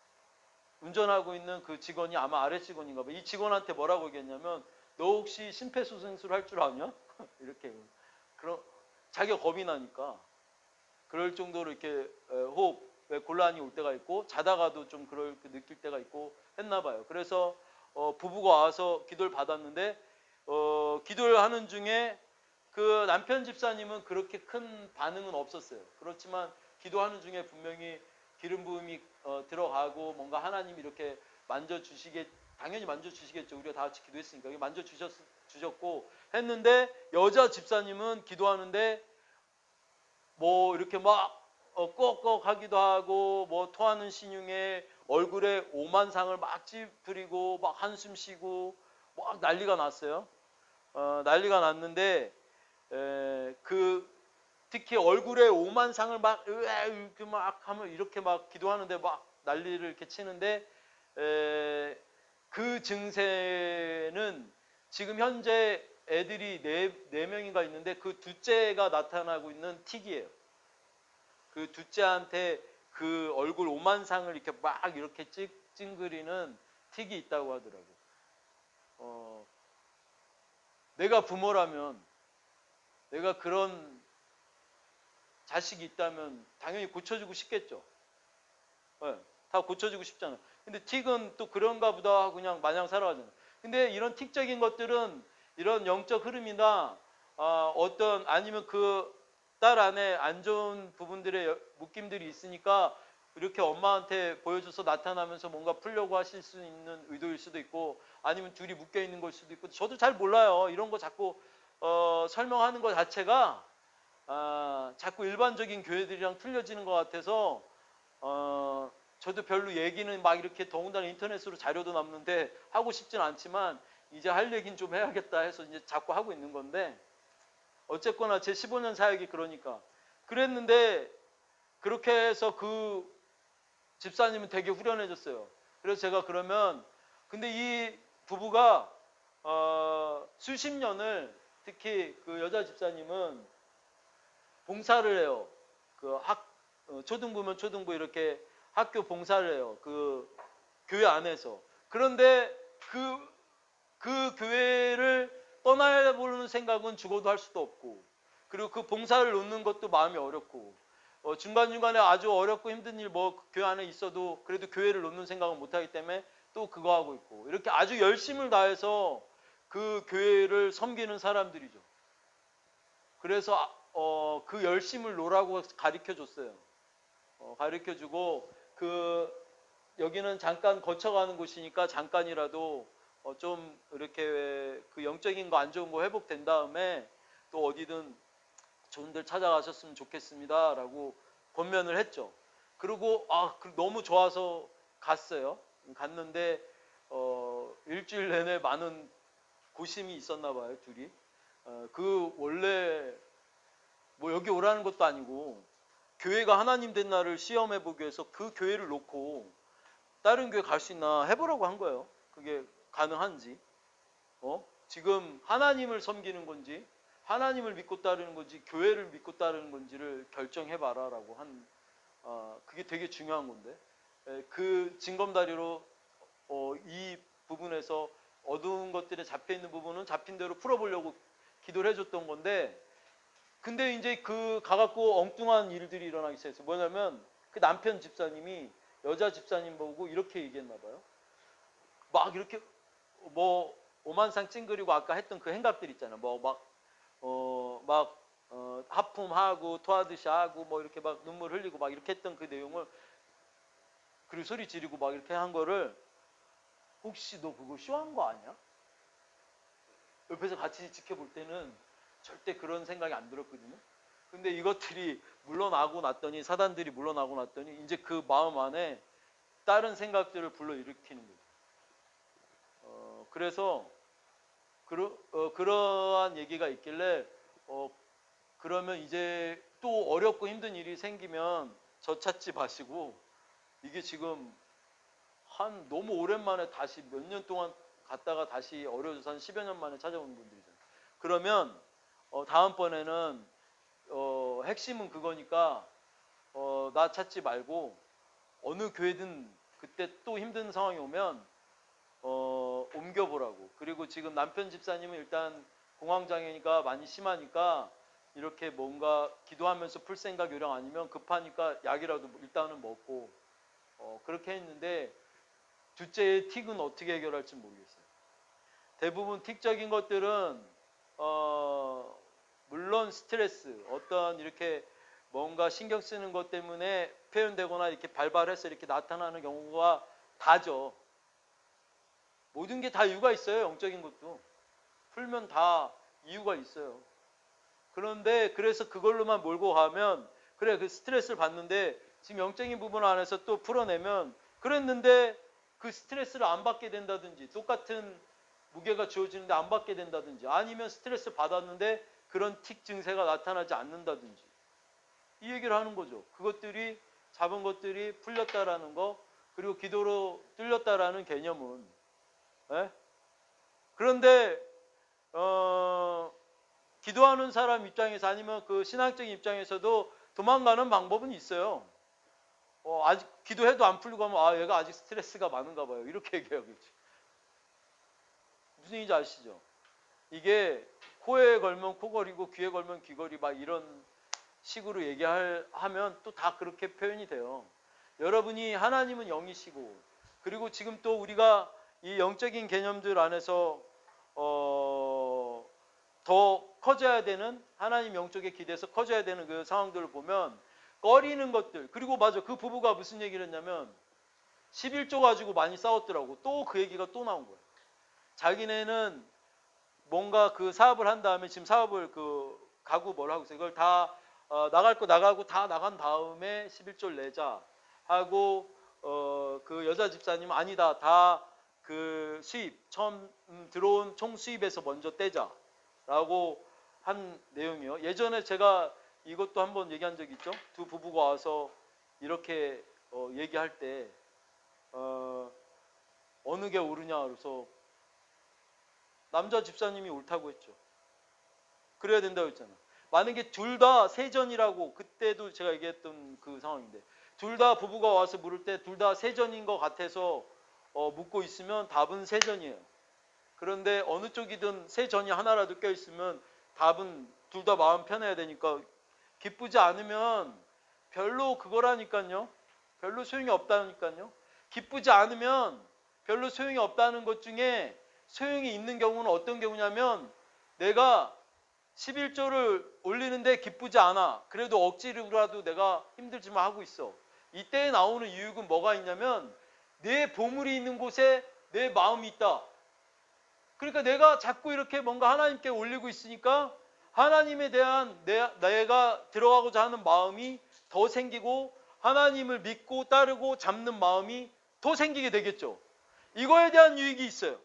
운전하고 있는 그 직원이 아마 아래 직원인가 봐. 이 직원한테 뭐라고 얘기했냐면 너 혹시 심폐소생술 할 줄 아냐? 이렇게 그런 자기가 겁이 나니까 그럴 정도로 이렇게 호흡에 곤란이 올 때가 있고 자다가도 좀 그럴 느낄 때가 있고 했나 봐요. 그래서 어, 부부가 와서 기도를 받았는데 어, 기도를 하는 중에 그 남편 집사님은 그렇게 큰 반응은 없었어요. 그렇지만 기도하는 중에 분명히 기름 부음이 어, 들어가고 뭔가 하나님이 이렇게 만져주시겠 당연히 만져주시겠죠. 우리가 다 같이 기도했으니까 만져주셨고 했는데 여자 집사님은 기도하는데 뭐 이렇게 막 어, 꺽꺽 하기도 하고 뭐 토하는 신용에 얼굴에 오만상을 막 찌푸리고 막 한숨 쉬고 막 난리가 났어요. 어, 난리가 났는데 에, 그 특히 얼굴에 오만상을 막 으아, 이렇게 막 하면 이렇게 막 기도하는데 막 난리를 이렇게 치는데 에, 그 증세는 지금 현재 애들이 네, 네 명인가 있는데 그 둘째가 나타나고 있는 틱이에요. 그 둘째한테 그 얼굴 오만상을 이렇게 막 이렇게 찡, 찡그리는 틱이 있다고 하더라고요. 어, 내가 부모라면 내가 그런 자식이 있다면 당연히 고쳐주고 싶겠죠. 네, 다 고쳐주고 싶잖아요. 근데 틱은 또 그런가 보다 하고 그냥 마냥 살아가잖아요. 근데 이런 틱적인 것들은 이런 영적 흐름이나 어, 어떤 아니면 그 딸 안에 안 좋은 부분들의 묶임들이 있으니까 이렇게 엄마한테 보여줘서 나타나면서 뭔가 풀려고 하실 수 있는 의도일 수도 있고 아니면 둘이 묶여 있는 걸 수도 있고 저도 잘 몰라요. 이런 거 자꾸 어, 설명하는 것 자체가 아, 자꾸 일반적인 교회들이랑 틀려지는 것 같아서 어, 저도 별로 얘기는 막 이렇게 더군다나 인터넷으로 자료도 남는데 하고 싶진 않지만 이제 할 얘기는 좀 해야겠다 해서 이제 자꾸 하고 있는 건데 어쨌거나 제 십오 년 사역이 그러니까 그랬는데 그렇게 해서 그 집사님은 되게 후련해졌어요. 그래서 제가 그러면 근데 이 부부가 어, 수십 년을 특히 그 여자 집사님은 봉사를 해요. 그 학, 어, 초등부면 초등부 이렇게 학교 봉사를 해요. 그 교회 안에서. 그런데 그, 그 교회를 떠나보는 생각은 죽어도 할 수도 없고, 그리고 그 봉사를 놓는 것도 마음이 어렵고, 어, 중간중간에 아주 어렵고 힘든 일 뭐 교회 안에 있어도 그래도 교회를 놓는 생각은 못하기 때문에 또 그거 하고 있고, 이렇게 아주 열심을 다해서 그 교회를 섬기는 사람들이죠. 그래서 어, 그 열심을 놓으라고 가르쳐 줬어요. 어, 가르쳐 주고 그 여기는 잠깐 거쳐가는 곳이니까 잠깐이라도 어, 좀 이렇게 그 영적인 거 안 좋은 거 회복된 다음에 또 어디든 좋은 데 찾아가셨으면 좋겠습니다라고 권면을 했죠. 그리고 아 너무 좋아서 갔어요. 갔는데 어, 일주일 내내 많은 고심이 있었나 봐요, 둘이. 어, 그 원래 뭐 여기 오라는 것도 아니고 교회가 하나님 된 나를 시험해 보기 위해서 그 교회를 놓고 다른 교회 갈 수 있나 해보라고 한 거예요. 그게 가능한지. 어? 지금 하나님을 섬기는 건지 하나님을 믿고 따르는 건지 교회를 믿고 따르는 건지를 결정해봐라라고 한 어, 그게 되게 중요한 건데 에, 그 징검다리로 어, 이 부분에서 어두운 것들에 잡혀 있는 부분은 잡힌 대로 풀어보려고 기도를 해줬던 건데 근데 이제 그 가갖고 엉뚱한 일들이 일어나기 시작했어요. 뭐냐면 그 남편 집사님이 여자 집사님 보고 이렇게 얘기했나 봐요. 막 이렇게 뭐 오만상 찡그리고 아까 했던 그 행각들 있잖아요. 뭐 막 어 막 어, 하품하고 토하듯이 하고 뭐 이렇게 막 눈물 흘리고 막 이렇게 했던 그 내용을 그리고 소리 지르고 막 이렇게 한 거를 혹시 너 그거 쇼한 거 아니야? 옆에서 같이 지켜볼 때는 절대 그런 생각이 안 들었거든요. 근데 이것들이 물러나고 났더니 사단들이 물러나고 났더니 이제 그 마음 안에 다른 생각들을 불러일으키는 거죠. 어, 그래서 그러, 어, 그러한 얘기가 있길래 어, 그러면 이제 또 어렵고 힘든 일이 생기면 저 찾지 마시고 이게 지금 한 너무 오랜만에 다시 몇 년 동안 갔다가 다시 어려워져서 한 십여 년 만에 찾아오는 분들이잖아요. 그러면 어, 다음번에는 어, 핵심은 그거니까 어, 나 찾지 말고 어느 교회든 그때 또 힘든 상황이 오면 어, 옮겨보라고. 그리고 지금 남편 집사님은 일단 공황장애니까 많이 심하니까 이렇게 뭔가 기도하면서 풀 생각 요령 아니면 급하니까 약이라도 일단은 먹고 어, 그렇게 했는데 둘째의 틱은 어떻게 해결할지 모르겠어요. 대부분 틱적인 것들은 어, 물론 스트레스, 어떤 이렇게 뭔가 신경 쓰는 것 때문에 표현되거나 이렇게 발발해서 이렇게 나타나는 경우가 다죠. 모든 게 다 이유가 있어요. 영적인 것도. 풀면 다 이유가 있어요. 그런데 그래서 그걸로만 몰고 가면 그래 그 스트레스를 받는데 지금 영적인 부분 안에서 또 풀어내면 그랬는데 그 스트레스를 안 받게 된다든지 똑같은 무게가 주어지는데 안 받게 된다든지 아니면 스트레스 받았는데 그런 틱 증세가 나타나지 않는다든지 이 얘기를 하는 거죠. 그것들이 잡은 것들이 풀렸다라는 거 그리고 기도로 뚫렸다라는 개념은 예? 그런데 어, 기도하는 사람 입장에서 아니면 그 신앙적인 입장에서도 도망가는 방법은 있어요. 어, 아직 기도해도 안 풀리고 하면 아 얘가 아직 스트레스가 많은가 봐요. 이렇게 얘기하겠지. 무슨 얘기인지 아시죠? 이게 코에 걸면 코걸이고 귀에 걸면 귀걸이 막 이런 식으로 얘기하면 또 다 그렇게 표현이 돼요. 여러분이 하나님은 영이시고 그리고 지금 또 우리가 이 영적인 개념들 안에서 어, 더 커져야 되는 하나님 영적에 기대서 커져야 되는 그 상황들을 보면 꺼리는 것들 그리고 맞아 그 부부가 무슨 얘기를 했냐면 십일 조 가지고 많이 싸웠더라고. 또 그 얘기가 또 나온 거예요. 자기네는 뭔가 그 사업을 한 다음에 지금 사업을 그 가구 뭘 하고 있어요. 이걸 다 어, 나갈 거 나가고 다 나간 다음에 십일 조를 내자 하고 어, 그 여자 집사님은 아니다. 다 그 수입 처음 음, 들어온 총 수입에서 먼저 떼자라고 한 내용이요. 예전에 제가 이것도 한번 얘기한 적 있죠. 두 부부가 와서 이렇게 어, 얘기할 때 어, 어느 게 옳으냐 그래서 남자 집사님이 옳다고 했죠. 그래야 된다고 했잖아. 만약에 둘 다 세전이라고 그때도 제가 얘기했던 그 상황인데 둘 다 부부가 와서 물을 때 둘 다 세전인 것 같아서 어, 묻고 있으면 답은 세전이에요. 그런데 어느 쪽이든 세전이 하나라도 껴있으면 답은 둘 다 마음 편해야 되니까 기쁘지 않으면 별로 그거라니까요. 별로 소용이 없다니까요. 기쁘지 않으면 별로 소용이 없다는 것 중에 소용이 있는 경우는 어떤 경우냐면 내가 십일 조를 올리는데 기쁘지 않아. 그래도 억지로라도 내가 힘들지만 하고 있어. 이때 나오는 유익은 뭐가 있냐면 내 보물이 있는 곳에 내 마음이 있다. 그러니까 내가 자꾸 이렇게 뭔가 하나님께 올리고 있으니까 하나님에 대한 내, 내가 들어가고자 하는 마음이 더 생기고 하나님을 믿고 따르고 잡는 마음이 더 생기게 되겠죠. 이거에 대한 유익이 있어요.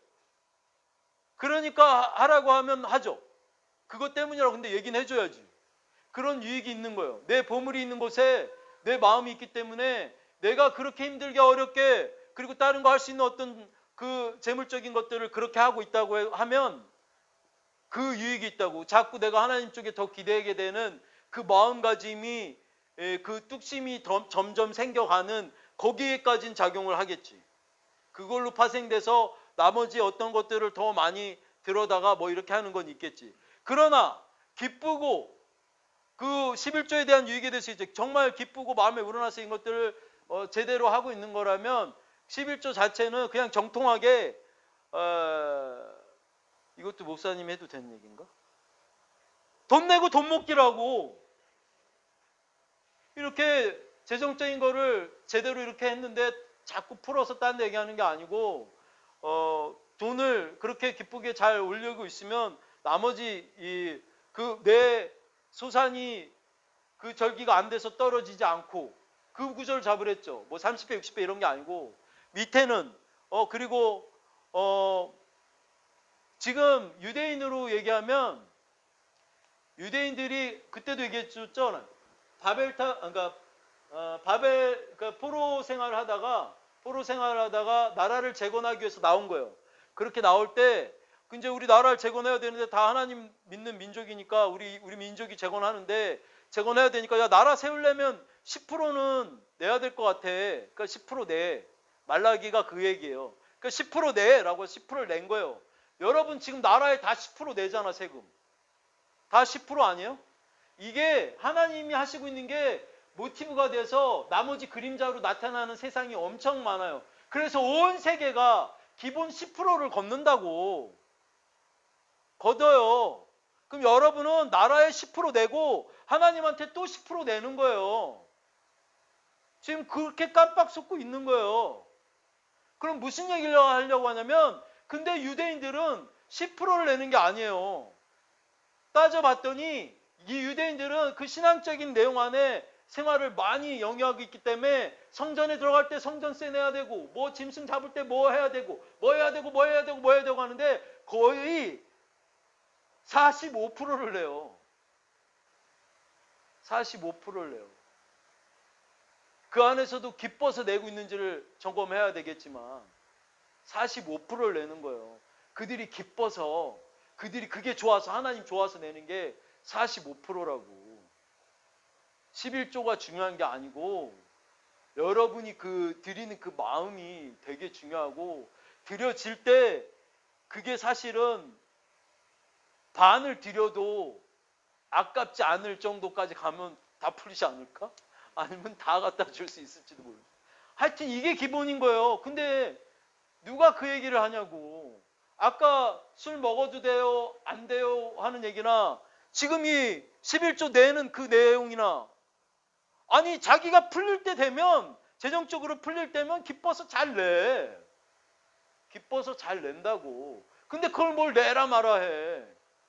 그러니까 하라고 하면 하죠. 그것 때문이라고 근데 얘기는 해줘야지. 그런 유익이 있는 거예요. 내 보물이 있는 곳에 내 마음이 있기 때문에 내가 그렇게 힘들게 어렵게 그리고 다른 거 할 수 있는 어떤 그 재물적인 것들을 그렇게 하고 있다고 하면 그 유익이 있다고. 자꾸 내가 하나님 쪽에 더 기대하게 되는 그 마음가짐이 예, 그 뚝심이 더- 점점 생겨가는 거기에까지는 작용을 하겠지. 그걸로 파생돼서 나머지 어떤 것들을 더 많이 들어다가 뭐 이렇게 하는 건 있겠지. 그러나 기쁘고 그 십일조에 대한 유익에 대해서 이제 정말 기쁘고 마음에 우러나서 이런 것들을 어, 제대로 하고 있는 거라면 십일조 자체는 그냥 정통하게 어, 이것도 목사님이 해도 되는 얘기인가? 돈 내고 돈 먹기라고 이렇게 재정적인 거를 제대로 이렇게 했는데 자꾸 풀어서 딴 데 얘기하는 게 아니고 어, 돈을 그렇게 기쁘게 잘 올리고 있으면 나머지 이 그 내 소산이 그 절기가 안 돼서 떨어지지 않고 그 구조를 잡으랬죠. 뭐 삼십 배, 육십 배 이런 게 아니고 밑에는 어 그리고 어 지금 유대인으로 얘기하면 유대인들이 그때도 얘기했죠. 바벨타 그러니까 어, 바벨 그러니까 포로 생활을 하다가 포로 생활을 하다가 나라를 재건하기 위해서 나온 거예요. 그렇게 나올 때 이제 우리 나라를 재건해야 되는데 다 하나님 믿는 민족이니까 우리 우리 민족이 재건하는데 재건해야 되니까 야 나라 세우려면 십 퍼센트는 내야 될 것 같아. 그러니까 십 퍼센트 내. 말라기가 그 얘기예요. 그러니까 십 퍼센트 내라고 십 퍼센트를 낸 거예요. 여러분 지금 나라에 다 십 퍼센트 내잖아 세금. 다 십 퍼센트 아니에요? 이게 하나님이 하시고 있는 게 모티브가 돼서 나머지 그림자로 나타나는 세상이 엄청 많아요. 그래서 온 세계가 기본 십 퍼센트를 걷는다고. 걷어요. 그럼 여러분은 나라에 십 퍼센트 내고 하나님한테 또 십 퍼센트 내는 거예요. 지금 그렇게 깜빡 속고 있는 거예요. 그럼 무슨 얘기를 하려고 하냐면 근데 유대인들은 십 퍼센트를 내는 게 아니에요. 따져봤더니 이 유대인들은 그 신앙적인 내용 안에 생활을 많이 영위하고 있기 때문에 성전에 들어갈 때 성전세 내야 되고 뭐 짐승 잡을 때 뭐 해야 되고 뭐 해야 되고 뭐 해야 되고 뭐 해야 되고 하는데 거의 사십오 퍼센트를 내요. 사십오 퍼센트를 내요. 그 안에서도 기뻐서 내고 있는지를 점검해야 되겠지만 사십오 퍼센트를 내는 거예요. 그들이 기뻐서 그들이 그게 좋아서 하나님 좋아서 내는 게 사십오 퍼센트라고. 십일조가 중요한 게 아니고 여러분이 그 드리는 그 마음이 되게 중요하고 드려질 때 그게 사실은 반을 드려도 아깝지 않을 정도까지 가면 다 풀리지 않을까? 아니면 다 갖다 줄 수 있을지도 모르겠어요. 하여튼 이게 기본인 거예요. 근데 누가 그 얘기를 하냐고. 아까 술 먹어도 돼요, 안 돼요 하는 얘기나 지금 이 십일조 내는 그 내용이나 아니 자기가 풀릴 때 되면 재정적으로 풀릴 때면 기뻐서 잘 내. 기뻐서 잘 낸다고. 근데 그걸 뭘 내라 마라 해.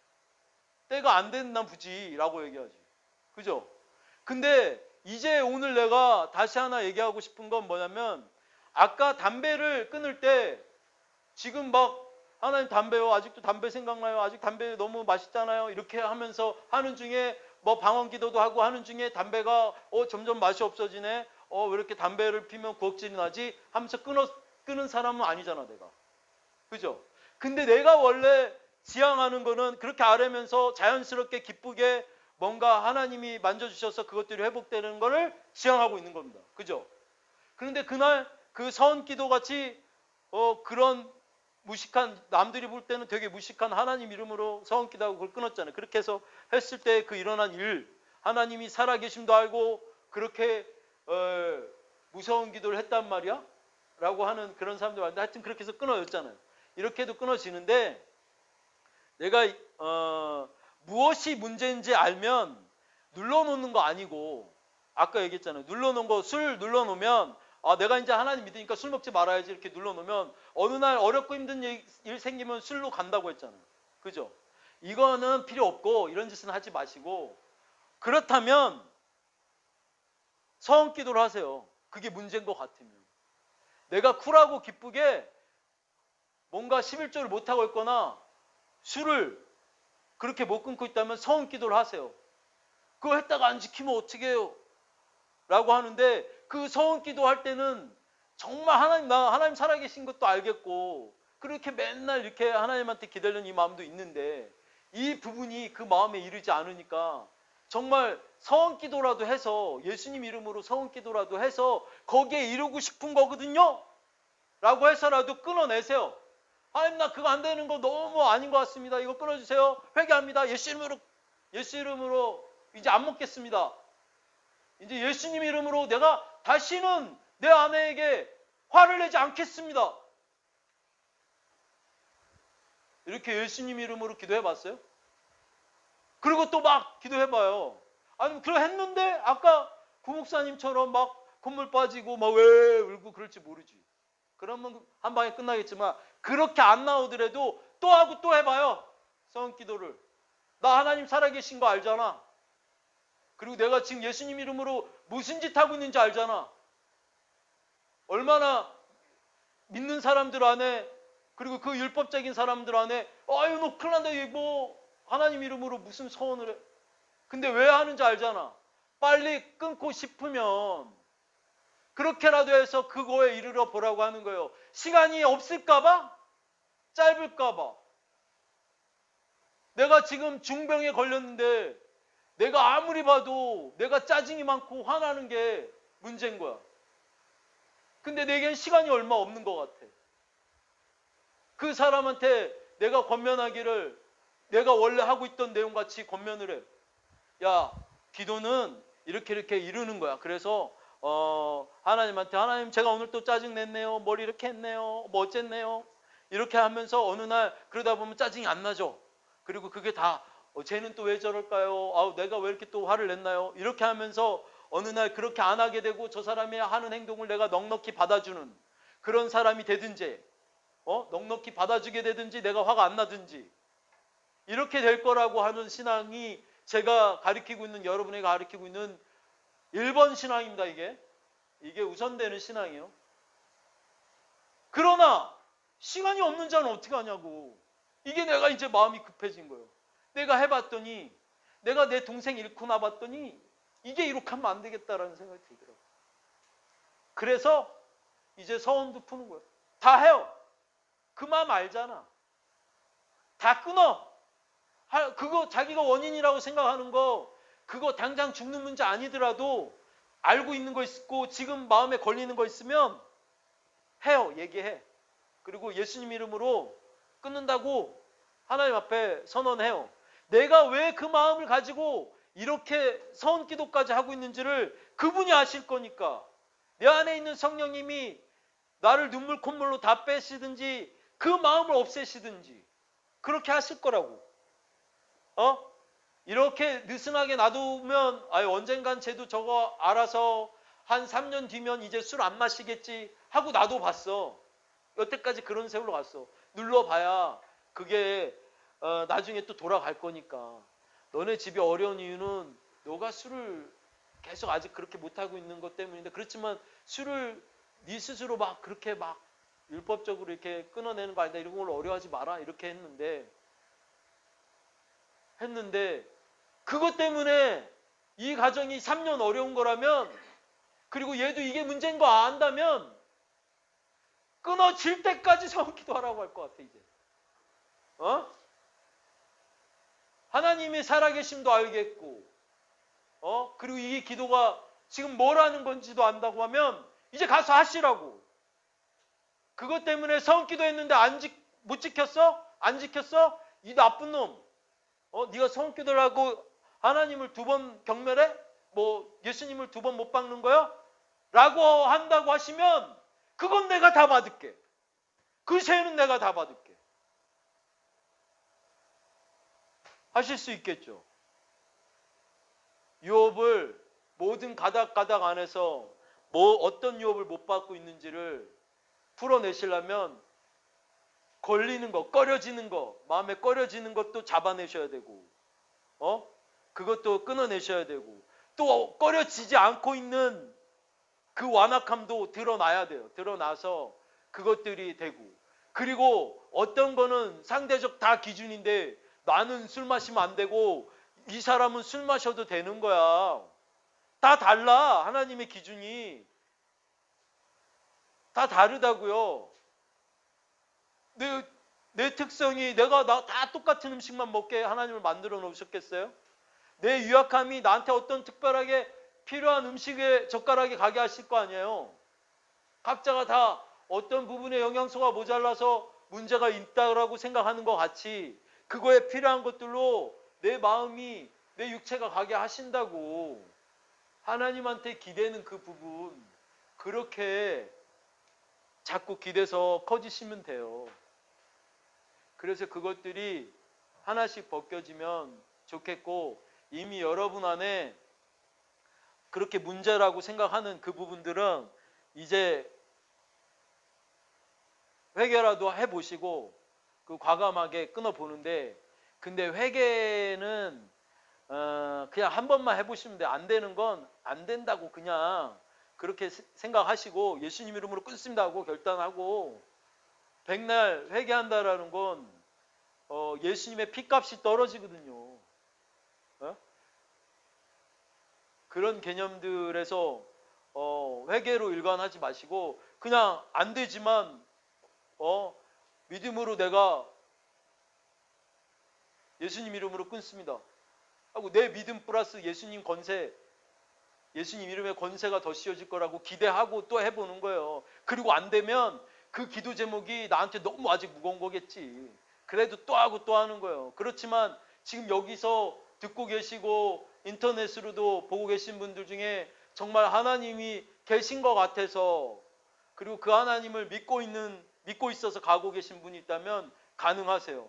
때가 안 됐나 보지 라고 얘기하지. 그죠? 근데 이제 오늘 내가 다시 하나 얘기하고 싶은 건 뭐냐면 아까 담배를 끊을 때 지금 막 하나님 담배요 아직도 담배 생각나요 아직 담배 너무 맛있잖아요 이렇게 하면서 하는 중에 뭐 방언기도도 하고 하는 중에 담배가 어 점점 맛이 없어지네 어 왜 이렇게 담배를 피면 구역질이 나지 하면서 끊어 끊은 사람은 아니잖아 내가. 그죠? 근데 내가 원래 지향하는 거는 그렇게 아뢰면서 자연스럽게 기쁘게 뭔가 하나님이 만져주셔서 그것들이 회복되는 거를 지향하고 있는 겁니다. 그죠? 그런데 그날 그 서은기도 같이 어 그런 무식한 남들이 볼 때는 되게 무식한 하나님 이름으로 서은기도하고 그걸 끊었잖아요. 그렇게 해서 했을 때 그 일어난 일 하나님이 살아계심도 알고 그렇게 어, 무서운 기도를 했단 말이야? 라고 하는 그런 사람들 많은데 하여튼 그렇게 해서 끊어졌잖아요. 이렇게 해도 끊어지는데 내가 어, 무엇이 문제인지 알면 눌러놓는 거 아니고 아까 얘기했잖아요. 눌러놓은 거 술 눌러놓으면 아 내가 이제 하나님 믿으니까 술 먹지 말아야지 이렇게 눌러놓으면 어느 날 어렵고 힘든 일 생기면 술로 간다고 했잖아요. 그죠? 이거는 필요 없고 이런 짓은 하지 마시고 그렇다면 서원 기도를 하세요. 그게 문제인 것 같으면. 내가 쿨하고 기쁘게 뭔가 십일조를 못하고 있거나 술을 그렇게 못 끊고 있다면 서원 기도를 하세요. 그거 했다가 안 지키면 어떻게 해요? 라고 하는데 그 서원 기도할 때는 정말 하나님 나 하나님 살아계신 것도 알겠고 그렇게 맨날 이렇게 하나님한테 기다리는 이 마음도 있는데 이 부분이 그 마음에 이르지 않으니까 정말 서원 기도라도 해서 예수님 이름으로 서원 기도라도 해서 거기에 이루고 싶은 거거든요. 라고 해서라도 끊어내세요. 하나님 나 그거 안 되는 거 너무 아닌 것 같습니다. 이거 끊어주세요. 회개합니다. 예수 이름으로 예수 이름으로 이제 안 먹겠습니다. 이제 예수님 이름으로 내가 다시는 내 아내에게 화를 내지 않겠습니다. 이렇게 예수님 이름으로 기도해 봤어요? 그리고 또 막 기도해 봐요. 아니, 그래 했는데 아까 구목사님처럼 막 콧물 빠지고 막 왜 울고 그럴지 모르지. 그러면 한 방에 끝나겠지만 그렇게 안 나오더라도 또 하고 또 해봐요. 서원 기도를. 나 하나님 살아계신 거 알잖아. 그리고 내가 지금 예수님 이름으로 무슨 짓 하고 있는지 알잖아. 얼마나 믿는 사람들 안에 그리고 그 율법적인 사람들 안에 아유 너 큰일 난다. 뭐 하나님 이름으로 무슨 서원을 해. 근데 왜 하는지 알잖아. 빨리 끊고 싶으면 그렇게라도 해서 그거에 이르러 보라고 하는 거예요. 시간이 없을까봐? 짧을까봐? 내가 지금 중병에 걸렸는데 내가 아무리 봐도 내가 짜증이 많고 화나는 게 문제인 거야. 근데 내겐 시간이 얼마 없는 것 같아. 그 사람한테 내가 권면하기를 내가 원래 하고 있던 내용같이 권면을 해. 야, 기도는 이렇게 이렇게 이루는 거야. 그래서 어, 하나님한테 하나님 제가 오늘 또 짜증 냈네요. 머리 이렇게 했네요. 뭐 어쨌네요. 이렇게 하면서 어느 날 그러다 보면 짜증이 안 나죠. 그리고 그게 다 어, 쟤는 또 왜 저럴까요? 아우 내가 왜 이렇게 또 화를 냈나요? 이렇게 하면서 어느 날 그렇게 안 하게 되고 저 사람이 하는 행동을 내가 넉넉히 받아주는 그런 사람이 되든지 어? 넉넉히 받아주게 되든지 내가 화가 안 나든지 이렇게 될 거라고 하는 신앙이 제가 가르치고 있는 여러분에게 가르치고 있는 일 번 신앙입니다. 이게 이게 우선되는 신앙이에요. 그러나 시간이 없는 자는 어떻게 하냐고. 이게 내가 이제 마음이 급해진 거예요. 내가 해봤더니 내가 내 동생 잃고 나봤더니 이게 이렇게 하면 안 되겠다라는 생각이 들더라고요. 그래서 이제 서원도 푸는 거예요. 다 해요. 그 마음 알잖아. 다 끊어. 그거 자기가 원인이라고 생각하는 거 그거 당장 죽는 문제 아니더라도 알고 있는 거 있고 지금 마음에 걸리는 거 있으면 해요. 얘기해. 그리고 예수님 이름으로 끊는다고 하나님 앞에 선언해요. 내가 왜 그 마음을 가지고 이렇게 서원 기도까지 하고 있는지를 그분이 아실 거니까 내 안에 있는 성령님이 나를 눈물 콧물로 다 빼시든지 그 마음을 없애시든지 그렇게 하실 거라고. 어? 이렇게 느슨하게 놔두면 아유 언젠간 쟤도 저거 알아서 한 삼 년 뒤면 이제 술 안 마시겠지 하고 놔둬봤어. 여태까지 그런 세월로 갔어. 눌러봐야 그게 어, 나중에 또 돌아갈 거니까. 너네 집이 어려운 이유는 너가 술을 계속 아직 그렇게 못하고 있는 것 때문인데 그렇지만 술을 네 스스로 막 그렇게 막 율법적으로 이렇게 끊어내는 거 아니다. 이런 걸 어려워하지 마라. 이렇게 했는데 했는데 그것 때문에 이 가정이 삼 년 어려운 거라면 그리고 얘도 이게 문제인 거 안다면 끊어질 때까지 서원 기도하라고 할 것 같아 이제. 어? 하나님이 살아계심도 알겠고 어? 그리고 이 기도가 지금 뭘 하는 건지도 안다고 하면 이제 가서 하시라고. 그것 때문에 서원 기도했는데 안 지, 못 지켰어? 안 지켰어? 이 나쁜 놈. 어, 네가 서원 기도를 하고 하나님을 두 번 경멸해? 뭐 예수님을 두 번 못 박는 거야? 라고 한다고 하시면 그건 내가 다 받을게. 그 죄는 내가 다 받을게. 하실 수 있겠죠. 유업을 모든 가닥가닥 안에서 뭐 어떤 유업을 못 받고 있는지를 풀어내시려면 걸리는 거, 꺼려지는 거, 마음에 꺼려지는 것도 잡아내셔야 되고, 어? 그것도 끊어내셔야 되고, 또 꺼려지지 않고 있는 그 완악함도 드러나야 돼요. 드러나서 그것들이 되고, 그리고 어떤 거는 상대적 다 기준인데 나는 술 마시면 안 되고 이 사람은 술 마셔도 되는 거야. 다 달라. 하나님의 기준이 다 다르다고요. 내, 내 특성이 내가 나 다 똑같은 음식만 먹게 하나님을 만들어 놓으셨겠어요? 내 유약함이 나한테 어떤 특별하게 필요한 음식에 젓가락이 가게 하실 거 아니에요. 각자가 다 어떤 부분에 영양소가 모자라서 문제가 있다고 생각하는 것 같이 그거에 필요한 것들로 내 마음이 내 육체가 가게 하신다고. 하나님한테 기대는 그 부분 그렇게 자꾸 기대서 커지시면 돼요. 그래서 그것들이 하나씩 벗겨지면 좋겠고, 이미 여러분 안에 그렇게 문제라고 생각하는 그 부분들은 이제 회개라도 해보시고 그 과감하게 끊어보는데, 근데 회개는 어 그냥 한 번만 해보시면 돼. 안 되는 건 안 된다고 그냥 그렇게 생각하시고 예수님 이름으로 끊습니다 하고 결단하고, 백날 회개한다라는 건 어 예수님의 피값이 떨어지거든요. 어? 그런 개념들에서 어 회개로 일관하지 마시고 그냥 안 되지만 어 믿음으로 내가 예수님 이름으로 끊습니다 하고 내 믿음 플러스 예수님 권세, 예수님 이름의 권세가 더 씌워질 거라고 기대하고 또 해보는 거예요. 그리고 안 되면 그 기도 제목이 나한테 너무 아직 무거운 거겠지. 그래도 또 하고 또 하는 거예요. 그렇지만 지금 여기서 듣고 계시고 인터넷으로도 보고 계신 분들 중에 정말 하나님이 계신 것 같아서, 그리고 그 하나님을 믿고 있는 믿고 있어서 가고 계신 분이 있다면 가능하세요.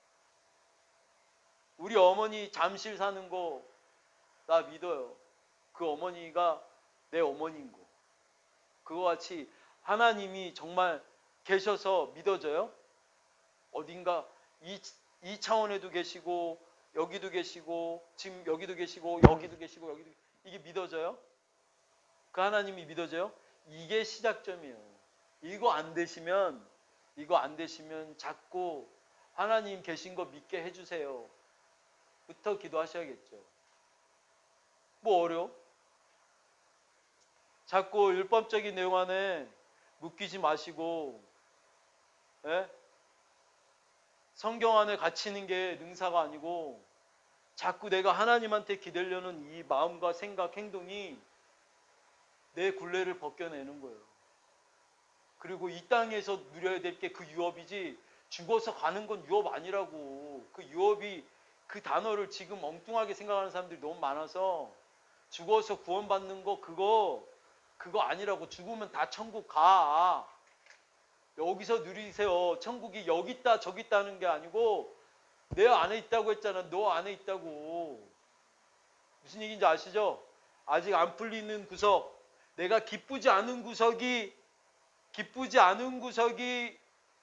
우리 어머니 잠실 사는 거 나 믿어요. 그 어머니가 내 어머니인 거. 그거 같이 하나님이 정말 계셔서 믿어져요? 어딘가 이, 이 차원에도 계시고 여기도 계시고 지금 여기도 계시고 여기도 계시고 여기도, 이게 믿어져요? 그 하나님이 믿어져요? 이게 시작점이에요. 이거 안 되시면 이거 안 되시면 자꾸 하나님 계신 거 믿게 해주세요 부터 기도하셔야겠죠. 뭐 어려워? 자꾸 율법적인 내용 안에 묶이지 마시고, 예? 성경 안에 갇히는 게 능사가 아니고 자꾸 내가 하나님한테 기대려는 이 마음과 생각, 행동이 내 굴레를 벗겨내는 거예요. 그리고 이 땅에서 누려야 될 게 그 유업이지, 죽어서 가는 건 유업 아니라고. 그 유업이, 그 단어를 지금 엉뚱하게 생각하는 사람들이 너무 많아서 죽어서 구원받는 거 그거 그거 아니라고. 죽으면 다 천국 가. 여기서 누리세요. 천국이 여기 있다 저기 있다는 게 아니고 내 안에 있다고 했잖아. 너 안에 있다고. 무슨 얘기인지 아시죠? 아직 안 풀리는 구석, 내가 기쁘지 않은 구석이 기쁘지 않은 구석이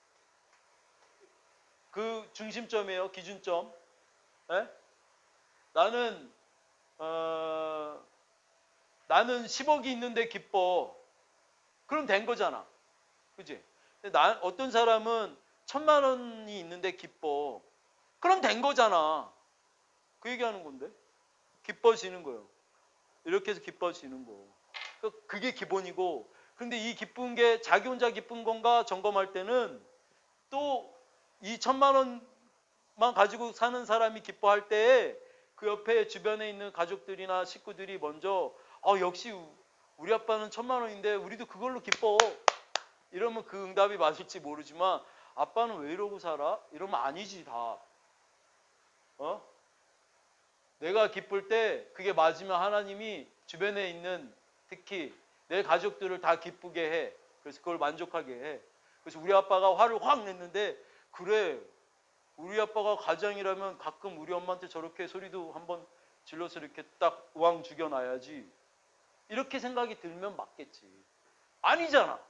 그 중심점이에요. 기준점. 에? 나는 어, 나는 십억이 있는데 기뻐. 그럼 된 거잖아. 그지? 근데 나, 어떤 사람은 천만 원이 있는데 기뻐. 그럼 된 거잖아. 그 얘기하는 건데. 기뻐지는 거예요. 이렇게 해서 기뻐지는 거. 그게 기본이고, 근데 이 기쁜 게 자기 혼자 기쁜 건가 점검할 때는 또 이 천만 원만 가지고 사는 사람이 기뻐할 때에 그 옆에 주변에 있는 가족들이나 식구들이 먼저 어, 역시 우리 아빠는 천만 원인데 우리도 그걸로 기뻐. 이러면 그 응답이 맞을지 모르지만 아빠는 왜 이러고 살아? 이러면 아니지 다. 어? 내가 기쁠 때 그게 맞으면 하나님이 주변에 있는 특히 내 가족들을 다 기쁘게 해. 그래서 그걸 만족하게 해. 그래서 우리 아빠가 화를 확 냈는데, 그래 우리 아빠가 가장이라면 가끔 우리 엄마한테 저렇게 소리도 한번 질러서 이렇게 딱 우왕 죽여놔야지. 이렇게 생각이 들면 맞겠지. 아니잖아.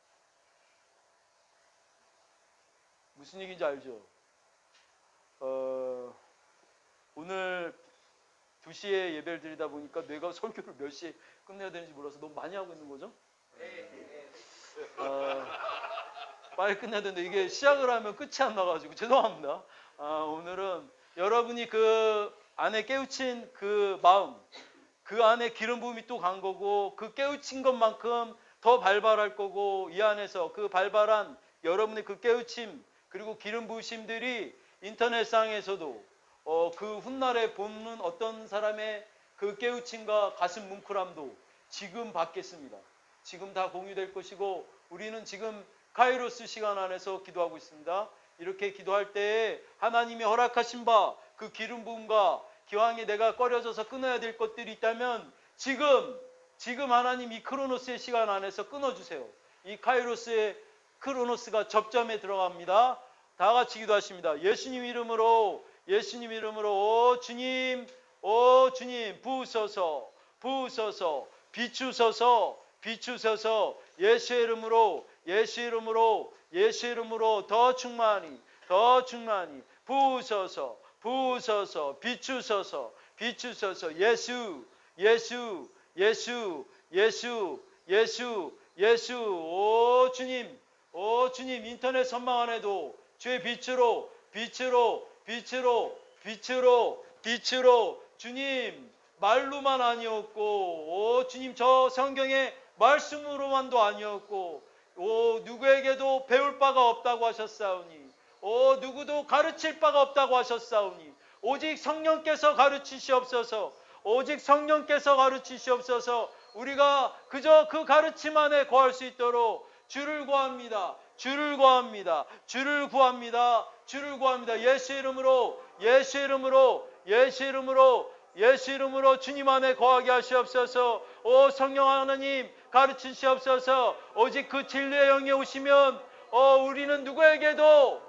무슨 얘기인지 알죠? 어, 오늘 두 시에 예배를 드리다 보니까 내가 설교를 몇 시에 끝내야 되는지 몰라서 너무 많이 하고 있는 거죠? 어, 빨리 끝내야 되는데 이게 시작을 하면 끝이 안 나가지고 죄송합니다. 아, 오늘은 여러분이 그 안에 깨우친 그 마음, 그 안에 기름 부음이 또 간 거고, 그 깨우친 것만큼 더 발발할 거고, 이 안에서 그 발발한 여러분의 그 깨우침 그리고 기름 부으심들이 인터넷상에서도 어, 그 훗날에 보는 어떤 사람의 그 깨우침과 가슴 뭉클함도 지금 받겠습니다. 지금 다 공유될 것이고 우리는 지금 카이로스 시간 안에서 기도하고 있습니다. 이렇게 기도할 때에 하나님이 허락하신 바 그 기름 부음과 기왕에 내가 꺼려져서 끊어야 될 것들이 있다면 지금 지금 하나님 이 크로노스의 시간 안에서 끊어주세요. 이 카이로스의 크로노스가 접점에 들어갑니다. 다 같이 기도하십니다. 예수님 이름으로 예수님 이름으로 오 주님 오 주님 부으소서 부으소서 비추소서 비추소서 예수의 이름으로 예수의 이름으로 예수의 이름으로 더 충만히 더 충만히 부으소서 부으소서 비추소서 비추소서 예수 예수 예수 예수 예수 예수 오 주님 오 주님 인터넷 선망 안에도 주의 빛으로 빛으로 빛으로 빛으로 빛으로 주님 말로만 아니었고 오 주님 저 성경의 말씀으로만도 아니었고 오 누구에게도 배울 바가 없다고 하셨사오니 오 누구도 가르칠 바가 없다고 하셨사오니 오직 성령께서 가르치시옵소서 오직 성령께서 가르치시옵소서 우리가 그저 그 가르침 안에 거할 수 있도록 주를 구합니다. 주를 구합니다. 주를 구합니다. 주를 구합니다. 예수 이름으로 예수 이름으로 예수 이름으로 예수 이름으로 주님 안에 거하게 하시옵소서. 오 성령 하나님 가르치시옵소서. 오직 그 진리의 영이 오시면 어 우리는 누구에게도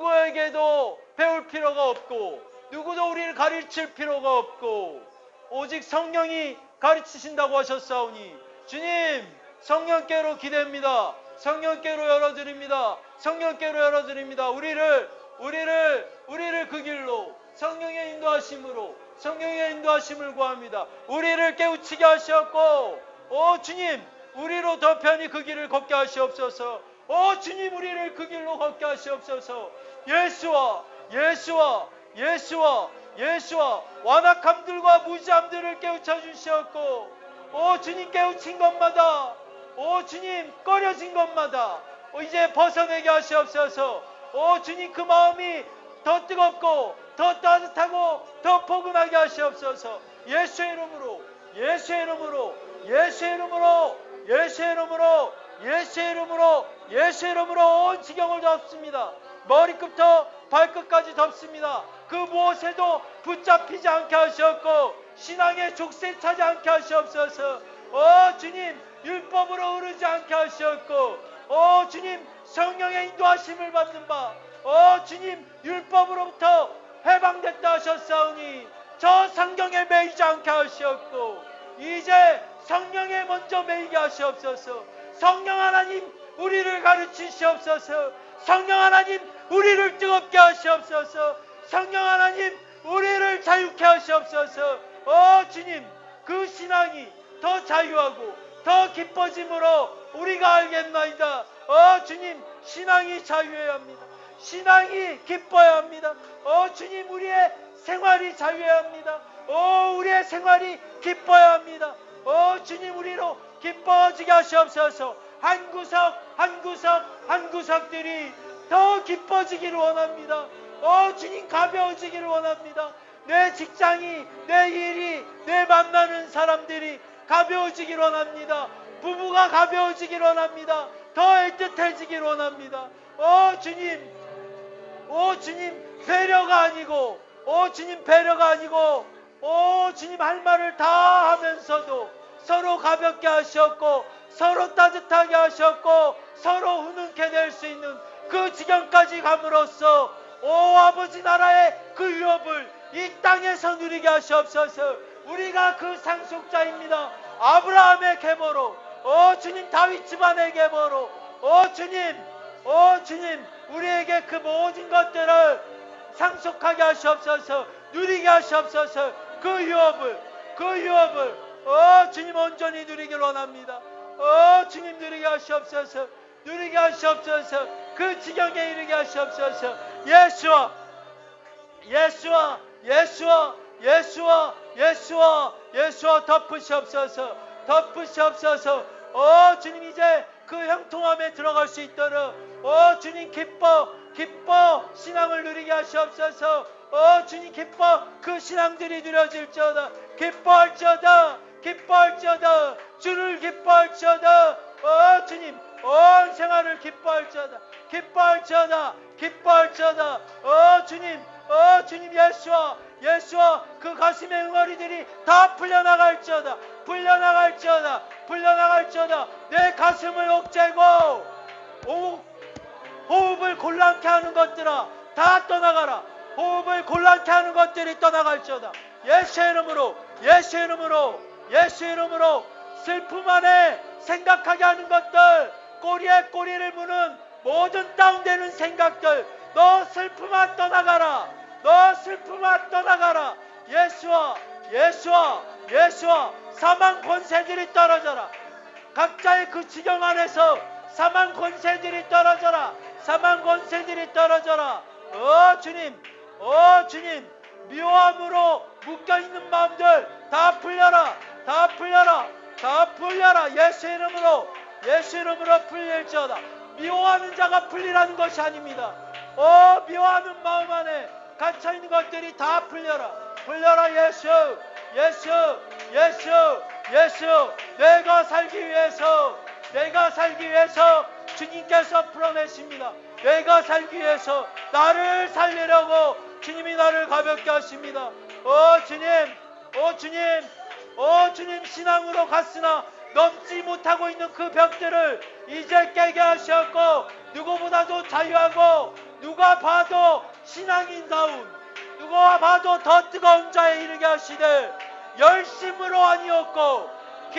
누구에게도 배울 필요가 없고 누구도 우리를 가르칠 필요가 없고 오직 성령이 가르치신다고 하셨사오니 주님 성령께로 기대합니다. 성령께로 열어드립니다. 성령께로 열어드립니다. 우리를 우리를 우리를 그 길로 성령의 인도하심으로 성령의 인도하심을 구합니다. 우리를 깨우치게 하시옵고 오 주님 우리로 더 편히 그 길을 걷게 하시옵소서. 오 주님 우리를 그 길로 걷게 하시옵소서. 예수와 예수와 예수와 예수와 완악함들과 무지함들을 깨우쳐 주시옵고 오 주님 깨우친 것마다 오 주님 꺼려진 것마다 오, 이제 벗어내게 하시옵소서. 오 주님 그 마음이 더 뜨겁고 더 따뜻하고 더 포근하게 하시옵소서. 예수의 이름으로 예수의 이름으로 예수의 이름으로 예수의 이름으로 예수의 이름으로 예수의 이름으로 온 지경을 덮습니다. 머리끝부터 발끝까지 덮습니다. 그 무엇에도 붙잡히지 않게 하시옵고 신앙의 족쇄 차지 않게 하시옵소서. 오 주님 율법으로 흐르지 않게 하시옵고 오 주님 성령의 인도하심을 받는 바 오 주님 율법으로부터 해방됐다 하셨사오니 저 성경에 매이지 않게 하시옵고 이제 성령에 먼저 매이게 하시옵소서. 성령 하나님 우리를 가르치시옵소서. 성령 하나님 우리를 뜨겁게 하시옵소서. 성령 하나님 우리를 자유케 하시옵소서. 오 주님 그 신앙이 더 자유하고 더 기뻐짐으로 우리가 알겠나이다. 오 주님 신앙이 자유해야 합니다. 신앙이 기뻐야 합니다. 오 주님 우리의 생활이 자유해야 합니다. 오 우리의 생활이 기뻐야 합니다. 오 주님 우리로 기뻐지게 하시옵소서. 한 구석 한 구석 한 구석들이 더 기뻐지기를 원합니다. 오 주님 가벼워지기를 원합니다. 내 직장이 내 일이 내 만나는 사람들이 가벼워지기를 원합니다. 부부가 가벼워지기를 원합니다. 더 애틋해지기를 원합니다. 오 주님 오 주님 배려가 아니고 오 주님 배려가 아니고 오 주님 할 말을 다 하면서도 서로 가볍게 하셨고 서로 따뜻하게 하셨고 서로 훈훈케 될 수 있는 그 지경까지 감으로써 오 아버지 나라의 그 유업을 이 땅에서 누리게 하시옵소서. 우리가 그 상속자입니다. 아브라함의 계보로 오 주님 다윗 집안의 계보로 오 주님 오 주님 우리에게 그 모든 것들을 상속하게 하시옵소서. 누리게 하시옵소서. 그 유업을 그 유업을 오 주님 온전히 누리기를 원합니다. 오 주님 누리게 하시옵소서. 누리게 하시옵소서. 그 지경에 이르게 하시옵소서. 예수와 예수와 예수와 예수와 예수와 예수와 덮으시옵소서. 덮으시옵소서. 오 주님 이제 그 형통함에 들어갈 수 있도록 오 주님 기뻐 기뻐 신앙을 누리게 하시옵소서. 어 주님 기뻐 그 신앙들이 누려질지어다. 기뻐할지어다. 기뻐할지어다. 주를 기뻐할지어다. 어 주님 온 생활을 기뻐할지어다. 기뻐할지어다. 기뻐할지어다. 어 주님 어 주님 예수와 예수와 그 가슴의 응어리들이 다 풀려나갈지어다. 풀려나갈지어다. 풀려나갈지어다. 내 가슴을 옥죄고 오, 호흡을 곤란케 하는 것들아 다 떠나가라. 호흡을 곤란케 하는 것들이 떠나갈지어다. 예수의 이름으로 예수의 이름으로 예수의 이름으로 슬픔 안에 생각하게 하는 것들, 꼬리에 꼬리를 무는 모든 다운되는 생각들, 너 슬픔아 떠나가라. 너 슬픔아 떠나가라. 예수와 예수와 예수와 사망 권세들이 떨어져라. 각자의 그 지경 안에서 사망 권세들이 떨어져라. 사망 권세들이 떨어져라. 어 주님 어 주님 미워함으로 묶여있는 마음들 다 풀려라. 다 풀려라. 다 풀려라. 예수 이름으로 예수 이름으로 풀릴지어다. 미워하는 자가 풀리라는 것이 아닙니다. 어 미워하는 마음 안에 갇혀있는 것들이 다 풀려라. 풀려라. 예수 예수 예수 예수 내가 살기 위해서 내가 살기 위해서 주님께서 풀어내십니다. 내가 살기 위해서 나를 살리려고 주님이 나를 가볍게 하십니다. 어 주님 어 주님 어 주님 신앙으로 갔으나 넘지 못하고 있는 그 벽들을 이제 깨게 하셨고 누구보다도 자유하고 누가 봐도 신앙인다운 누가 봐도 더 뜨거운 자에 이르게 하시되 열심으로 아니었고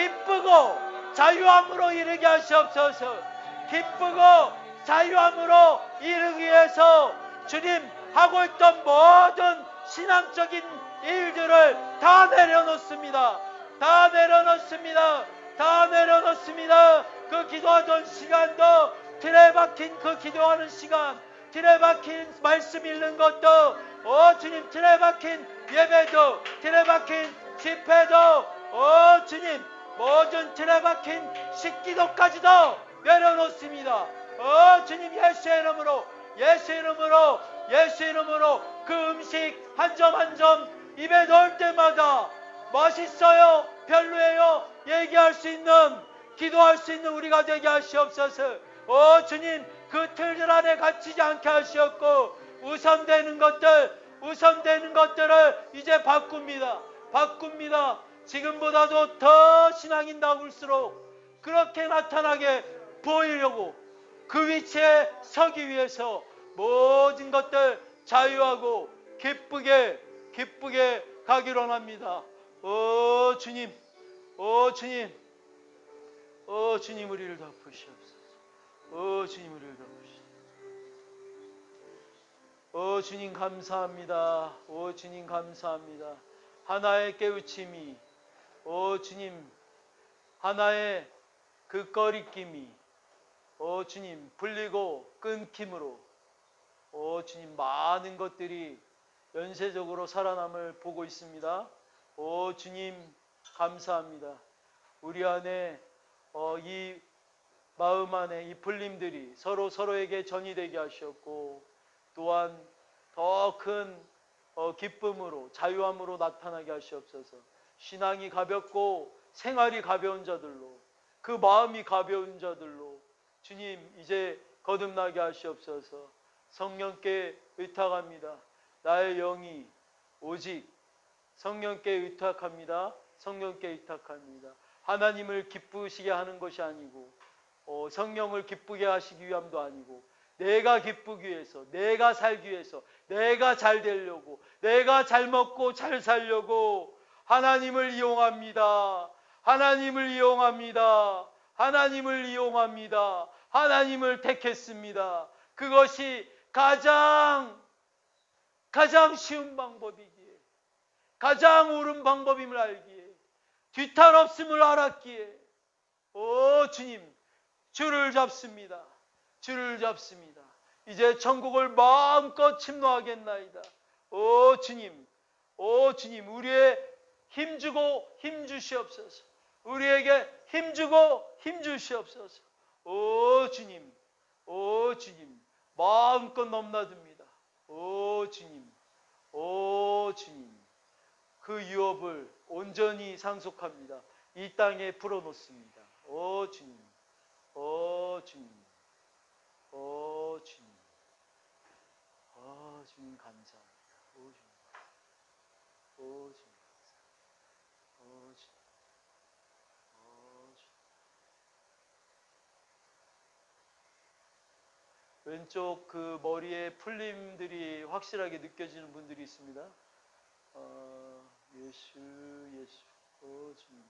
기쁘고 자유함으로 이르게 하시옵소서. 기쁘고 자유함으로 이르기 위해서 주님 하고 있던 모든 신앙적인 일들을 다 내려놓습니다. 다 내려놓습니다. 다 내려놓습니다. 그 기도하던 시간도 틀에 박힌 그 기도하는 시간, 틀에 박힌 말씀 읽는 것도 어 주님 틀에 박힌 예배도, 틀에 박힌 집회도 어 주님 모든 틀에 박힌 식기도까지도 내려놓습니다. 어 주님 예수의 이름으로 예수 이름으로 예수 이름으로 그 음식 한 점 한 점 입에 넣을 때마다 맛있어요 별로예요 얘기할 수 있는 기도할 수 있는 우리가 되게 하시옵소서. 어 주님 그 틀들 안에 갇히지 않게 하시옵고 우선되는 것들 우선되는 것들을 이제 바꿉니다. 바꿉니다. 지금보다도 더 신앙인다울수록 그렇게 나타나게 보이려고 그 위치에 서기 위해서 모든 것들 자유하고 기쁘게 기쁘게 가기로 합니다. 오 주님 오 주님 오 주님 우리를 덮으시옵소서. 오 주님 우리를 덮으시옵소서. 오 주님 감사합니다. 오 주님 감사합니다. 하나의 깨우침이 오 주님 하나의 그 꺼리낌이 오 주님 풀리고 끊김으로 오 주님 많은 것들이 연쇄적으로 살아남을 보고 있습니다. 오 주님 감사합니다. 우리 안에 어, 이 마음 안에 이 풀림들이 서로 서로에게 전이 되게 하셨고 또한 더 큰 어, 기쁨으로 자유함으로 나타나게 하시옵소서. 신앙이 가볍고 생활이 가벼운 자들로 그 마음이 가벼운 자들로 주님 이제 거듭나게 하시옵소서. 성령께 의탁합니다. 나의 영이 오직 성령께 의탁합니다. 성령께 의탁합니다. 하나님을 기쁘시게 하는 것이 아니고 어, 성령을 기쁘게 하시기 위함도 아니고 내가 기쁘기 위해서 내가 살기 위해서 내가 잘 되려고 내가 잘 먹고 잘 살려고 하나님을 이용합니다. 하나님을 이용합니다. 하나님을 이용합니다. 하나님을 택했습니다. 그것이 가장 가장 쉬운 방법이기에 가장 옳은 방법임을 알기에 뒤탈 없음을 알았기에 오 주님 주를 잡습니다. 주를 잡습니다. 이제 천국을 마음껏 침노하겠나이다. 오 주님 오 주님 우리의 힘주고 힘주시옵소서. 우리에게 힘주고 힘주시옵소서. 오 주님 오 주님 마음껏 넘나듭니다. 오 주님 오 주님, 그 유업을 온전히 상속합니다. 이 땅에 풀어놓습니다. 오 주님, 오 주님, 오 주님, 오 주님 감사합니다. 오 주님, 오 주님, 오 주님, 오 주님. 왼쪽 그 머리에 풀림들이 확실하게 느껴지는 분들이 있습니다. 어, 예수, 예수, 오 주님,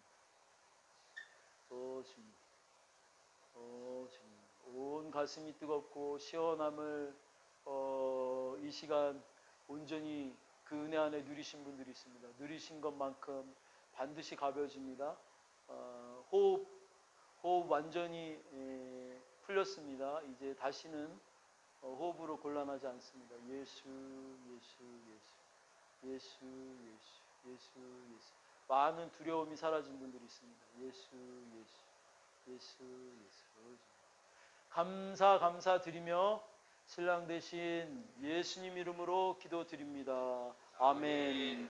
오 주님, 오 주님. 온 가슴이 뜨겁고 시원함을 어, 이 시간 온전히 그 은혜 안에 누리신 분들이 있습니다. 누리신 것만큼 반드시 가벼워집니다. 어, 호흡, 호흡 완전히 에, 풀렸습니다. 이제 다시는 어, 호흡으로 곤란하지 않습니다. 예수, 예수, 예수, 예수, 예수, 예수, 예수. 많은 두려움이 사라진 분들이 있습니다. 예수, 예수, 예수, 예수. 감사, 감사드리며 신랑 대신 예수님 이름으로 기도드립니다. 아멘.